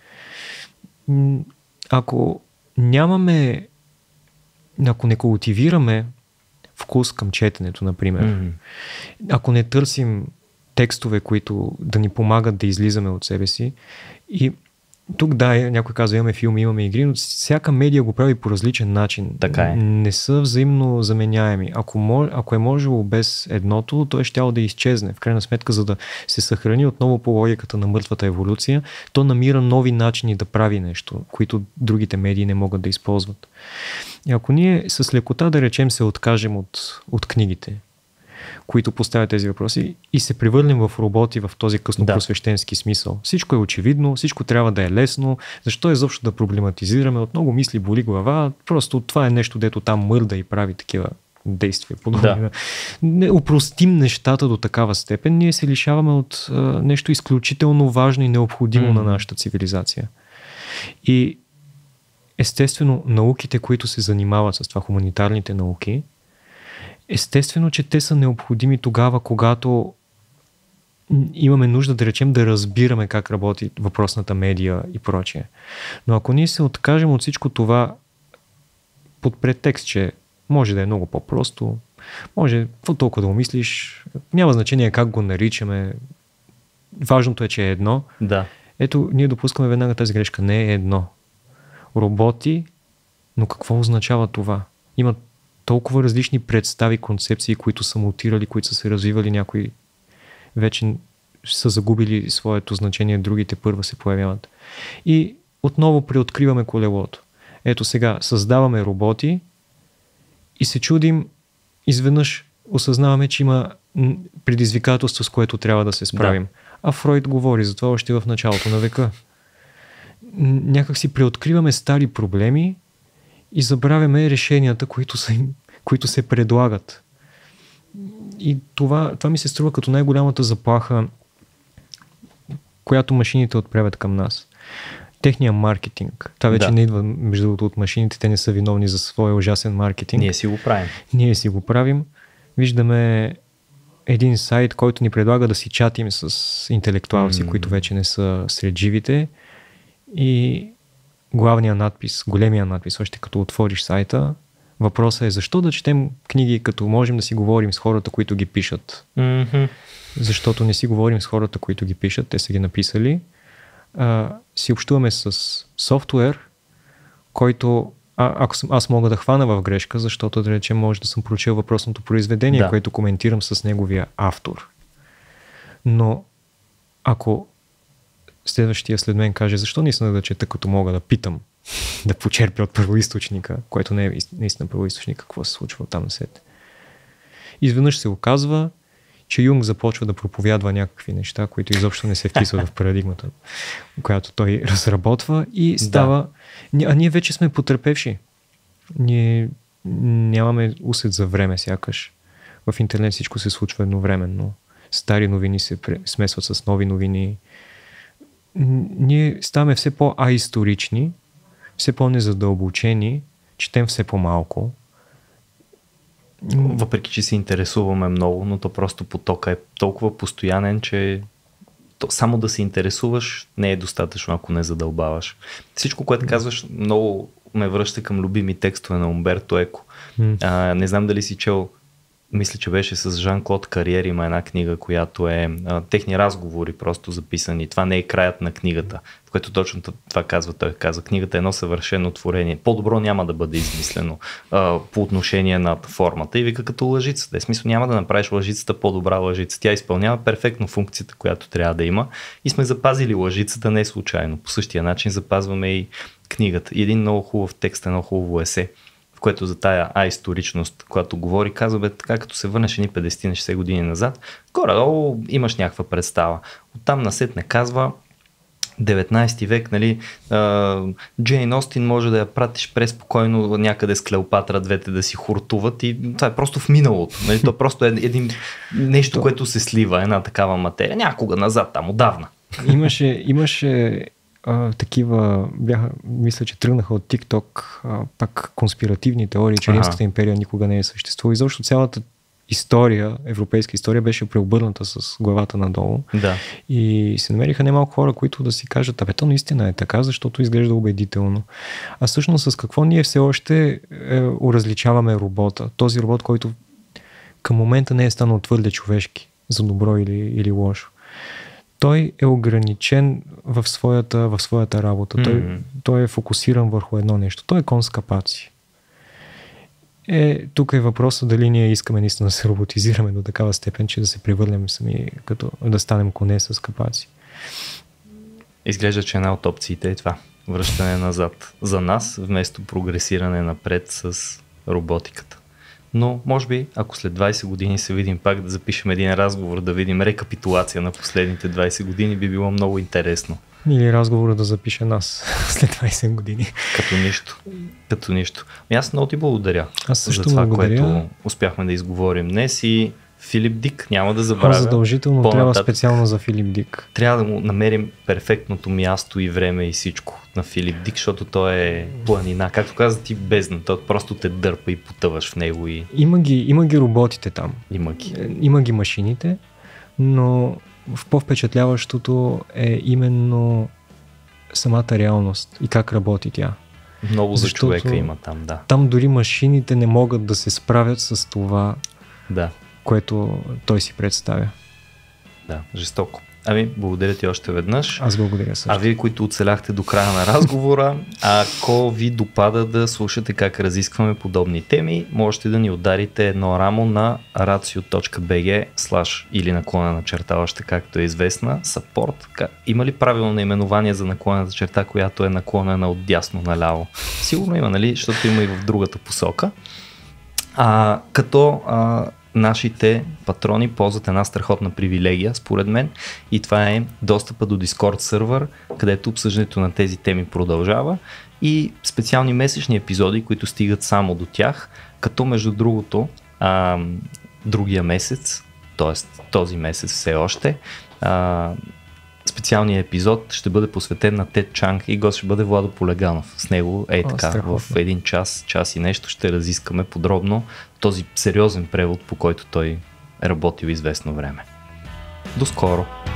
Ако не култивираме вкус към четенето, например, ако не търсим текстове, които да ни помагат да излизаме от себе си, и тук някой казва, имаме филми, имаме игри, но всяка медия го прави по различен начин. Така е. Не са взаимно заменяеми. Ако е можело без едното, то е щяло да изчезне. В крайна сметка, за да се съхрани отново по логиката на мъртвата еволюция, то намира нови начини да прави нещо, които другите медии не могат да използват. И ако ние с лекота, да речем, се откажем от книгите, които поставят тези въпроси и се превърнем в роботи в този къснопросвещенски смисъл. Всичко е очевидно, всичко трябва да е лесно. Защо изобщо да проблематизираме? От много мисли боли глава. Просто това е нещо, дето там мърда и прави такива действия. Не упростим нещата до такава степен, ние се лишаваме от нещо изключително важно и необходимо на нашата цивилизация. И естествено, науките, които се занимават с това, хуманитарните науки, естествено, че те са необходими тогава, когато имаме нужда, да речем, да разбираме как работи въпросната медия и прочее. Но ако ние се откажем от всичко това под претекст, че може да е много по-просто, може какво толкова да умислиш, няма значение как го наричаме, важното е, че е едно. Да. Ето, ние допускаме веднага тази грешка. Не е едно. Роботи, но какво означава това? Имат толкова различни представи, концепции, които са мутирали, които са се развивали, някои вече са загубили своето значение, другите първа се появяват. И отново преоткриваме колелото. Ето сега, създаваме роботи и се чудим, изведнъж осъзнаваме, че има предизвикателство, с което трябва да се справим. Да. А Фройд говори за това още в началото на века. Някак си преоткриваме стари проблеми и забравяме решенията, които се предлагат. И това ми се струва като най-голямата заплаха, която машините отправят към нас. Техния маркетинг. Това вече не идва, между другото, от машините. Те не са виновни за своя ужасен маркетинг. Ние си го правим. Виждаме един сайт, който ни предлага да си чатим с интелектуалци, които вече не са сред живите. И главният надпис, големия надпис, още като отвориш сайта, въпросът е защо да четем книги, като можем да си говорим с хората, които ги пишат. Защото не си говорим с хората, които ги пишат, те са ги написали. Си общуваме с софтуер, който аз мога да хвана в грешка, защото да речем може да съм прочел въпросното произведение, което коментирам с неговия автор. Но ако следващия след мен каже, защо наистина да чета, като мога да питам, да почерпя от първоизточника, който не е наистина първоизточник, какво се случва там насет. Изведнъж се оказва, че Юнг започва да проповядва някакви неща, които изобщо не се вписват в парадигмата, която той разработва и става... А ние вече сме потърпевши. Ние нямаме усет за време, сякаш. в интернет всичко се случва едновременно. Стари новини се смесват с нови новини. Ние ставаме все по-аисторични, все по-незадълбочени, четем все по-малко. Въпреки, че се интересуваме много, но то просто потока е толкова постоянен, че само да се интересуваш не е достатъчно, ако не задълбаваш. Всичко, което казваш, много ме връща към любими текстове на Умберто Еко. Не знам дали си чел, мисля, че беше с Жан-Клод Кариер, има една книга, която е техни разговори просто записани. Това не е краят на книгата, в което точно това казва. Той каза, книгата е едно съвършено творение. По-добро няма да бъде измислено по отношение на формата. И вика като лъжицата. В смисъл няма да направиш лъжицата по-добра лъжица. Тя изпълнява перфектно функцията, която трябва да има. И сме запазили лъжицата не случайно. По същия начин запазваме и книгата. И един много хубав текст, едно хубаво есе, в което за тая историчност, която говори, казва, така като се върнеш едни 50-60 години назад, горе-долу имаш някаква представа. Оттам насетне казва 19 век, нали, Джейн Остин може да я пратиш преспокойно някъде с Клеопатра, двете да си хуртуват и това е просто в миналото. Нали? То просто е нещо, което се слива, една такава материя. Някога назад, там, отдавна. Имаше такива, мисля, че тръгнаха от TikTok пак конспиративни теории, че Римската империя никога не е съществувала. И защо цялата история, европейска история, беше преобърната с главата надолу. Да. И се намериха немалко хора, които да си кажат, то наистина е така, защото изглежда убедително. А всъщност с какво ние все още уразличаваме робота? Този робот, който към момента не е станал твърде човешки, за добро или лошо. Той е ограничен в своята работа. Той е фокусиран върху едно нещо. Той е кон с капаци. Тук е въпросът дали ние искаме наистина да се роботизираме до такава степен, че да се превърнем сами, като да станем коне с капаци. Изглежда, че една от опциите е това. Връщане назад за нас, вместо прогресиране напред с роботиката. Но, може би, ако след 20 години се видим пак да запишем един разговор, да видим рекапитулация на последните 20 години, би било много интересно. Или разговора да запише нас след 20 години. Като нищо. Аз много ти благодаря. Аз също за това, благодаря. което успяхме да изговорим днес и Филип Дик, няма да забравя. Задължително трябва специално за Филип Дик. Трябва да му намерим перфектното място и време и всичко на Филип Дик, защото той е планина. Както каза ти, бездна. Той просто те дърпа и потъваш в него. Има ги роботите там. Има ги машините, но в по-впечатляващото е именно самата реалност и как работи тя. Много за човека има там, да. Там дори машините не могат да се справят с това, което той си представя. Да, жестоко. Благодаря ти още веднъж. Аз благодаря също. А вие, които оцеляхте до края на разговора, ако ви допада да слушате как разискваме подобни теми, можете да ни ударите едно рамо на racio.bg/ или / още както е известна, support. Има ли правилно наименование за наклонената черта, която е наклонена от дясно наляво? Сигурно има, нали? Защото има и в другата посока. Нашите патрони ползват една страхотна привилегия, според мен, и това е достъпа до Discord сервер, където обсъждането на тези теми продължава и специални месечни епизоди, които стигат само до тях, като между другото другия месец, т.е. този месец все още, специалният епизод ще бъде посветен на Тед Чанг и гост ще бъде Владо Полеганов. С него в един час и нещо ще разискаме подробно този сериозен превод, по който той е работил известно време. До скоро!